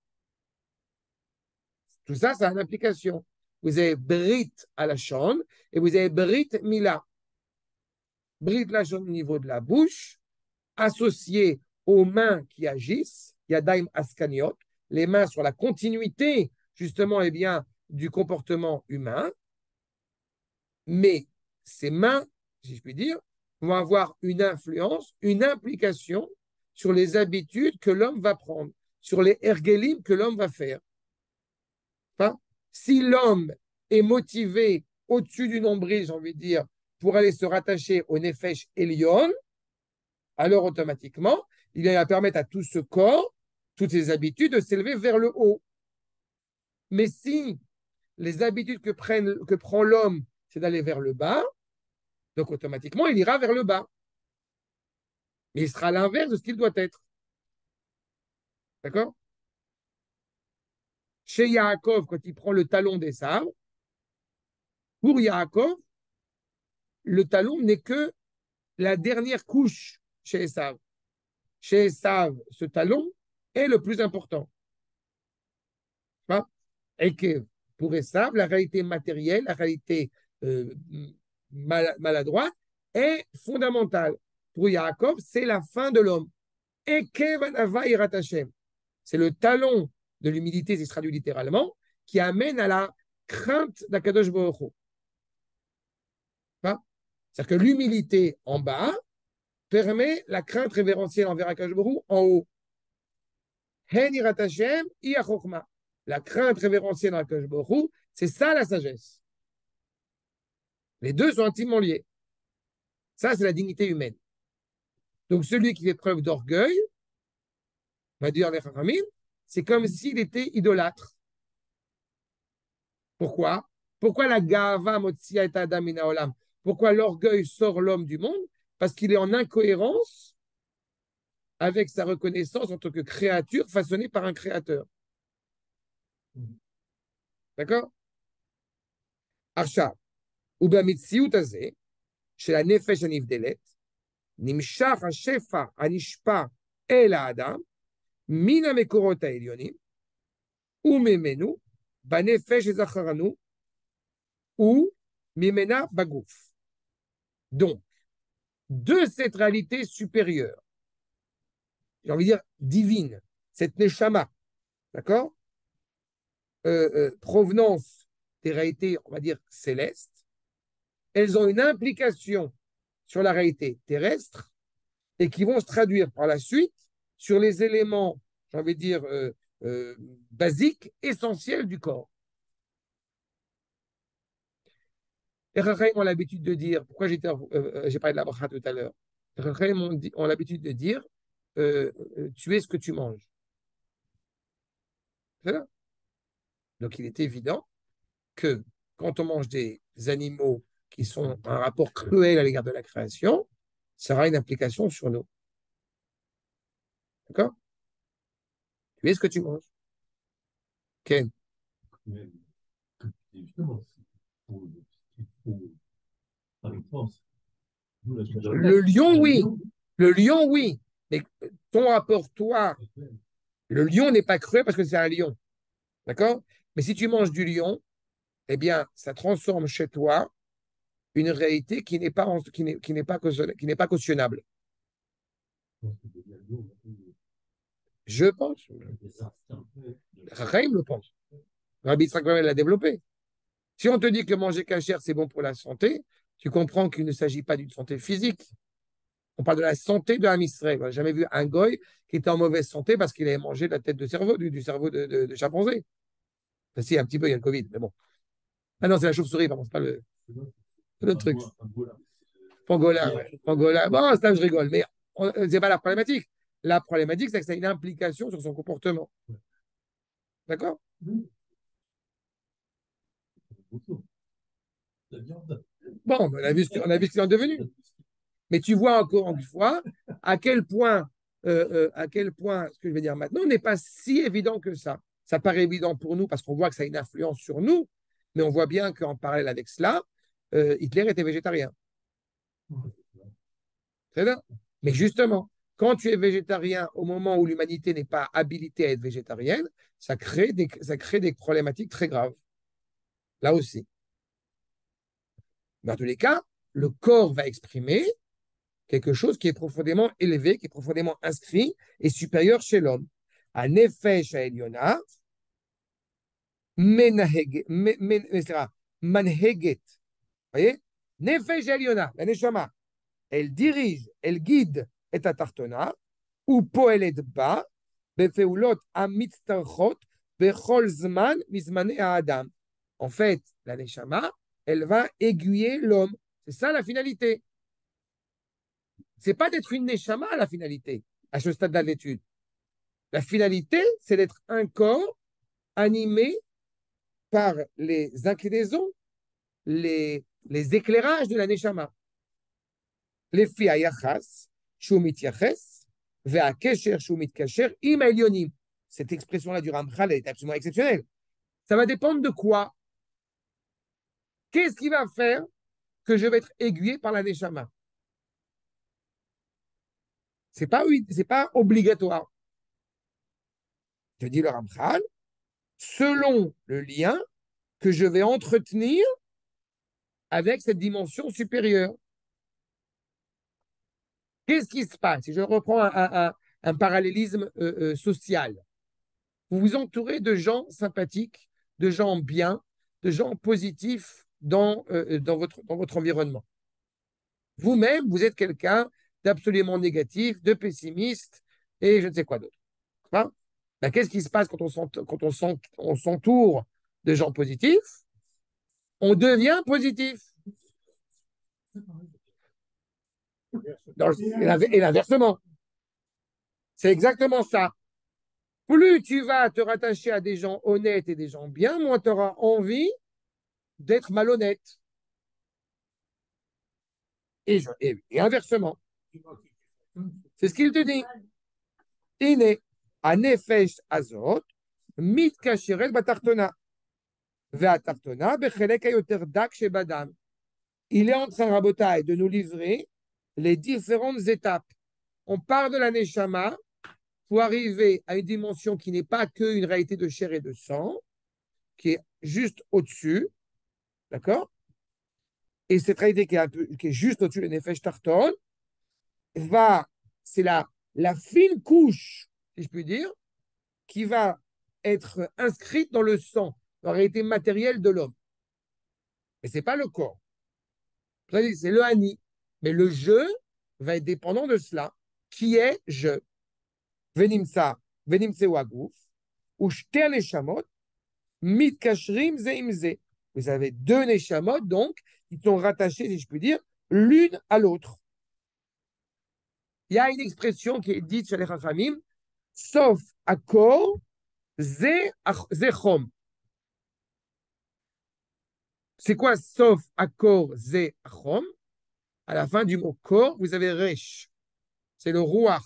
Tout ça, ça a une implication. Vous avez Brit à la chambre et vous avez Brit Mila. Brit la chambre au niveau de la bouche, associé aux mains qui agissent, Yadaim Askaniot, les mains sur la continuité, justement, eh bien, du comportement humain. Mais ces mains, si je puis dire, vont avoir une influence, une implication sur les habitudes que l'homme va prendre, sur les ergelim que l'homme va faire. Enfin, si l'homme est motivé au-dessus du nombril, j'ai envie de dire, pour aller se rattacher au Nefesh Elyon, alors automatiquement, il va permettre à tout ce corps, toutes ses habitudes, de s'élever vers le haut. Mais si les habitudes que prend l'homme, c'est d'aller vers le bas, donc automatiquement, il ira vers le bas. Mais il sera à l'inverse de ce qu'il doit être. D'accord? Chez Yaakov, quand il prend le talon des sabres, pour Yaakov, le talon n'est que la dernière couche chez Esav. Chez Esav, ce talon est le plus important. Et que pour Esav, la réalité matérielle, la réalité maladroite est fondamentale. Pour Yaakov, c'est la fin de l'homme. Et c'est le talon de l'humilité, c'est traduit littéralement, qui amène à la crainte d'Akadosh Baruch Hu. C'est-à-dire que l'humilité en bas permet la crainte révérentielle envers Akadosh Baruch Hu en haut. Hen yirat Hashem hi ha-chokhma. La crainte révérentielle envers Akadosh Baruch Hu, c'est ça la sagesse. Les deux sont intimement liés. Ça, c'est la dignité humaine. Donc, celui qui fait preuve d'orgueil, va dire les Chachamim, c'est comme s'il était idolâtre. Pourquoi? Pourquoi la gava motsia et adam min haolam? Pourquoi l'orgueil sort l'homme du monde? Parce qu'il est en incohérence avec sa reconnaissance en tant que créature façonnée par un créateur. D'accord? Archa, ubamitsiut azeh, chez la nefesh anivdelet, nimshach hashefa anishpa el adam, min hamekorot ha'elyonim, umemenu, banefesh ezacharanu, ou mimena bagouf. Donc, de cette réalité supérieure, j'ai envie de dire divine, cette neshama, d'accord, provenance des réalités, on va dire, célestes, elles ont une implication sur la réalité terrestre et qui vont se traduire par la suite sur les éléments, j'ai envie de dire, basiques, essentiels du corps. Les Chachamim ont l'habitude de dire, pourquoi j'ai parlé de la bracha tout à l'heure, les Chachamim ont l'habitude de dire, tu es ce que tu manges. C'est là. Donc il est évident que quand on mange des animaux qui sont un rapport cruel à l'égard de la création, ça aura une implication sur nous. D'accord? Tu es ce que tu manges. Ken. Mais justement, il faut par force. Le lion, oui. Le lion, oui. Mais ton rapport, toi, le lion n'est pas cruel parce que c'est un lion. D'accord? Mais si tu manges du lion, eh bien, ça transforme chez toi une réalité qui n'est pas cautionnable. Je pense. Rahim le pense. Rabbi Yitzhak l'a développé. Si on te dit que manger kasher, c'est bon pour la santé, tu comprends qu'il ne s'agit pas d'une santé physique. On parle de la santé de Ham Israël. On n'a jamais vu un goy qui était en mauvaise santé parce qu'il avait mangé la tête de cerveau, du cerveau de chimpanzé. Enfin, si, un petit peu, il y a le Covid, mais bon. Ah non, c'est la chauve-souris, pardon, c'est pas le. C'est notre truc. Angola. Pangolin, ouais. Pangolin. Bon, ça, je rigole, mais c'est pas la problématique. La problématique, c'est que ça a une implication sur son comportement. D'accord? Oui. Beaucoup. La viande. Bon, on a vu ce qu'ils sont devenus. Mais tu vois encore une fois à quel point, ce que je vais dire maintenant n'est pas si évident que ça. Ça paraît évident pour nous parce qu'on voit que ça a une influence sur nous, mais on voit bien qu'en parallèle avec cela, Hitler était végétarien. Très bien. Mais justement, quand tu es végétarien au moment où l'humanité n'est pas habilitée à être végétarienne, ça crée des problématiques très graves. Là aussi. Dans tous les cas, le corps va exprimer quelque chose qui est profondément élevé, qui est profondément inscrit et supérieur chez l'homme. À Nefesh Eliona, Manheget. Vous voyez? Nefesh Eliona, la Neshama, elle dirige, elle guide et Tartona, ou Poelet Ba, Befeulot Amitztarchot, Bechol Zman, Mizmane Adam. En fait, la Neshama, elle va aiguiller l'homme. C'est ça la finalité. C'est pas d'être une Neshama la finalité, à ce stade de l'étude. La finalité, c'est d'être un corps animé par les inclinaisons, les éclairages de la Neshama. Les fiayachas, shumit yaches, ve'akesher shumit kasher, im elyonim. Cette expression-là du Ramchal, elle est absolument exceptionnelle. Ça va dépendre de quoi? Qu'est-ce qui va faire que je vais être aiguillé par la Neshama? C'est pas obligatoire. Je dis le Ramchal, selon le lien que je vais entretenir avec cette dimension supérieure. Qu'est-ce qui se passe? Si je reprends un parallélisme social, vous vous entourez de gens sympathiques, de gens bien, de gens positifs dans votre environnement. Vous-même, vous êtes quelqu'un d'absolument négatif, de pessimiste et je ne sais quoi d'autre. Hein? Ben, qu'est-ce qui se passe quand on s'entoure de gens positifs? On devient positif. Et l'inversement. C'est exactement ça. Plus tu vas te rattacher à des gens honnêtes et des gens bien, moins tu auras envie d'être malhonnête. Et inversement. C'est ce qu'il te dit. Ine, anefesh azot, mit kasheret batartona. Ve'atartona, bechelek hayoter dak shebadam. Il est en train, Rabotai, de nous livrer les différentes étapes. On part de la Neshama pour arriver à une dimension qui n'est pas qu'une réalité de chair et de sang, qui est juste au-dessus, d'accord? Et cette réalité qui est juste au-dessus de Nefesh Tarton, c'est la fine couche, si je puis dire, qui va être inscrite dans le sang, dans la réalité matérielle de l'homme. Mais ce n'est pas le corps. C'est le Hani. Mais le je va être dépendant de cela. Qui est je? Venimsa waguf, ou shter neshamot, mitkashrim zeimze. Vous avez deux neshamot, donc, qui sont rattachés, si je puis dire, l'une à l'autre. Il y a une expression qui est dite chez les Chachamim, sauf akor, zechom. C'est quoi sauf akor, zechom? À la fin du mot kor, vous avez resh. C'est le ruach.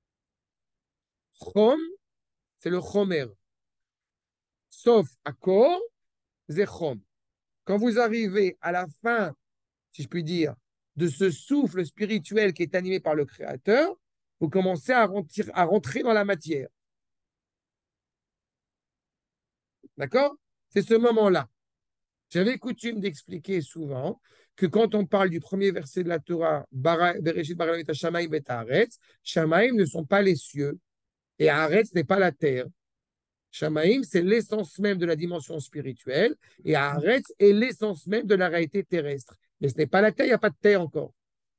Chom, c'est le chomer. Sauf akor, zechom. Quand vous arrivez à la fin, si je puis dire, de ce souffle spirituel qui est animé par le Créateur, vous commencez à rentrer dans la matière. D'accord? C'est ce moment-là. J'avais coutume d'expliquer souvent que quand on parle du premier verset de la Torah, Bereshit bara Elohim et Shamaim et Haaretz, Shamaim ne sont pas les cieux et Haaretz n'est pas la terre. Shamaim, c'est l'essence même de la dimension spirituelle et Haaretz est l'essence même de la réalité terrestre. Mais ce n'est pas la terre, il n'y a pas de terre encore.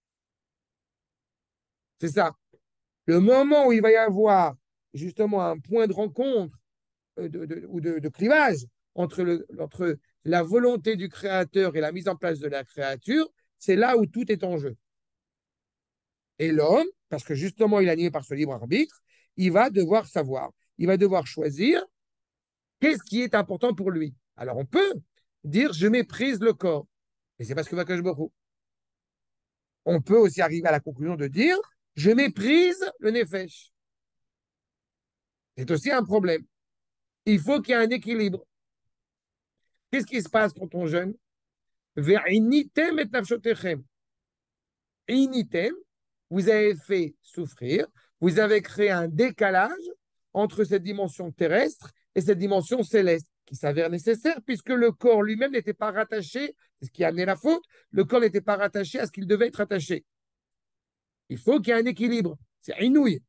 C'est ça. Le moment où il va y avoir justement un point de rencontre ou de clivage entre la volonté du créateur et la mise en place de la créature, c'est là où tout est en jeu. Et l'homme, parce que justement il est animé par ce libre arbitre, il va devoir savoir, il va devoir choisir qu'est-ce qui est important pour lui. Alors on peut dire je méprise le corps, mais c'est parce que Vakash Baruch Hu. On peut aussi arriver à la conclusion de dire je méprise le nefesh. C'est aussi un problème. Il faut qu'il y ait un équilibre. Qu'est-ce qui se passe quand on jeûne? Ve'initem et nafshotechem. Initem, vous avez fait souffrir, vous avez créé un décalage entre cette dimension terrestre et cette dimension céleste, qui s'avère nécessaire puisque le corps lui-même n'était pas rattaché, c'est ce qui a amené la faute, le corps n'était pas rattaché à ce qu'il devait être attaché. Il faut qu'il y ait un équilibre. C'est inouï.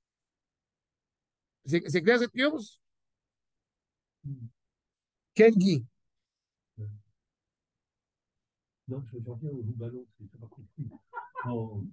C'est clair cette nuance? Kengi. Non, je reviens au ballon, je n'ai pas compris. Non.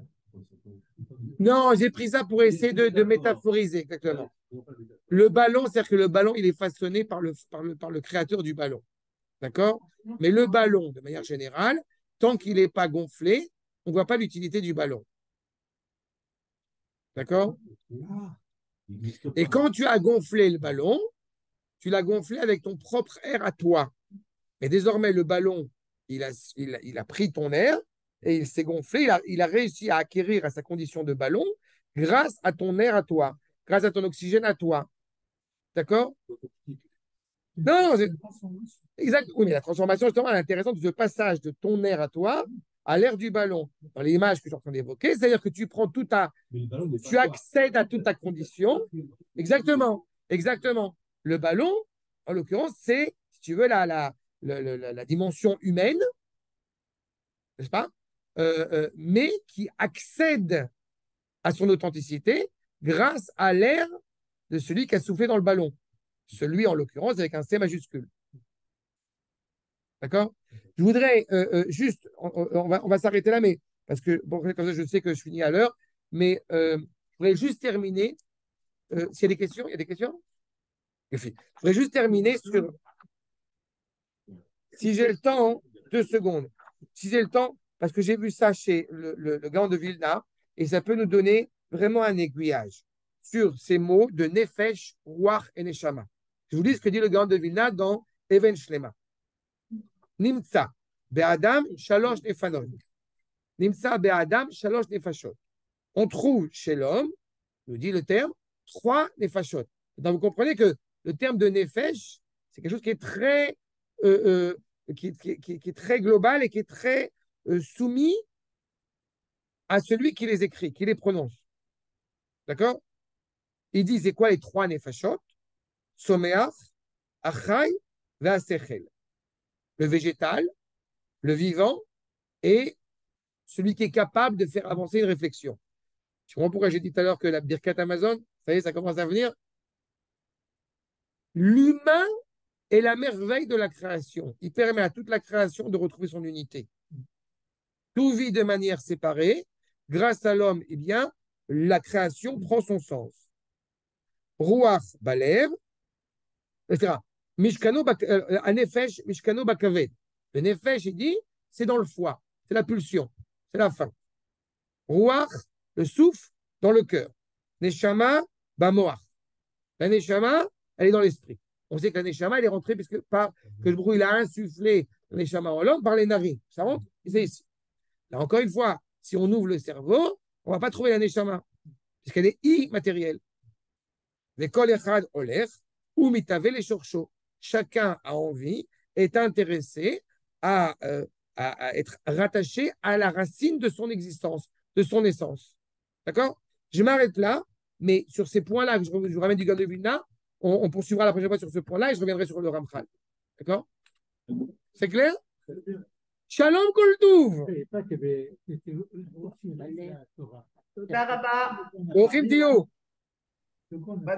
Non, j'ai pris ça pour essayer de métaphoriser, exactement. Le ballon, c'est-à-dire que le ballon, il est façonné par le créateur du ballon. D'accord? Mais le ballon, de manière générale, tant qu'il n'est pas gonflé, on ne voit pas l'utilité du ballon. D'accord? Et quand tu as gonflé le ballon, tu l'as gonflé avec ton propre air à toi. Et désormais, le ballon, il a pris ton air et il s'est gonflé. Il a réussi à acquérir à sa condition de ballon grâce à ton air à toi, grâce à ton oxygène à toi. D'accord? Non, c'est exact. Oui, mais la transformation, justement, elle est intéressante de ce passage de ton air à toi à l'air du ballon. Dans l'image que je suis en train d'évoquer, c'est-à-dire que tu prends tu accèdes à toute ta condition. Exactement, exactement. Le ballon, en l'occurrence, c'est, si tu veux, la dimension humaine, n'est-ce pas? Mais qui accède à son authenticité grâce à l'air de celui qui a soufflé dans le ballon. Celui, en l'occurrence, avec un C majuscule. D'accord? Je voudrais juste, on va s'arrêter là, mais parce que, bon, comme ça, je sais que je finis à l'heure, mais je voudrais juste terminer. S'il y a des questions, il y a des questions? Je voudrais juste terminer sur, si j'ai le temps, 2 secondes. Si j'ai le temps, parce que j'ai vu ça chez le Gaon de Vilna, et ça peut nous donner vraiment un aiguillage sur ces mots de Nefesh, Ruach et Neshama. Je vous lis ce que dit le Gaon de Vilna dans Even Shlema. Nimtza, Be'adam, Shalosh Nefanot. Nimtza, Be'adam, Shalosh Nefashot. On trouve chez l'homme, nous dit le terme, 3 Nefashot. Donc vous comprenez que le terme de Nefesh, c'est quelque chose qui est très, qui est très global et qui est très soumis à celui qui les écrit, qui les prononce. D'accord? Il dit, c'est quoi les 3 Nefashot? Someach, Achai, Ve'asechel. Le végétal, le vivant et celui qui est capable de faire avancer une réflexion. Tu comprends pourquoi j'ai dit tout à l'heure que la Birkat Amazon, ça y est, ça commence à venir? L'humain est la merveille de la création. Il permet à toute la création de retrouver son unité. Tout vit de manière séparée. Grâce à l'homme, eh bien, la création prend son sens. Ruach balev, etc. Nefesh, Mishkano bakaved. Le nefesh, il dit, c'est dans le foie, c'est la pulsion, c'est la faim. Ruach, le souffle, dans le cœur. Neshama, bamoach. La neshama, elle est dans l'esprit. On sait que la neshama, elle est rentrée puisque que le bruit il a insufflé la neshama en l'homme par les narines. Ça rentre? C'est ici. Là, encore une fois, si on ouvre le cerveau, on ne va pas trouver la neshama, puisqu'elle est immatérielle. Les kol echad olech, ou mitave les shorcho. Chacun a envie, est intéressé à être rattaché à la racine de son existence, de son essence. D'accord? Je m'arrête là, mais sur ces points-là, que je vous ramène du Gaon de Vilna, on poursuivra la prochaine fois sur ce point-là et je reviendrai sur le Ramchal. D'accord? C'est clair? Shalom kol touv. תודה רבה. ברוכים תהיו.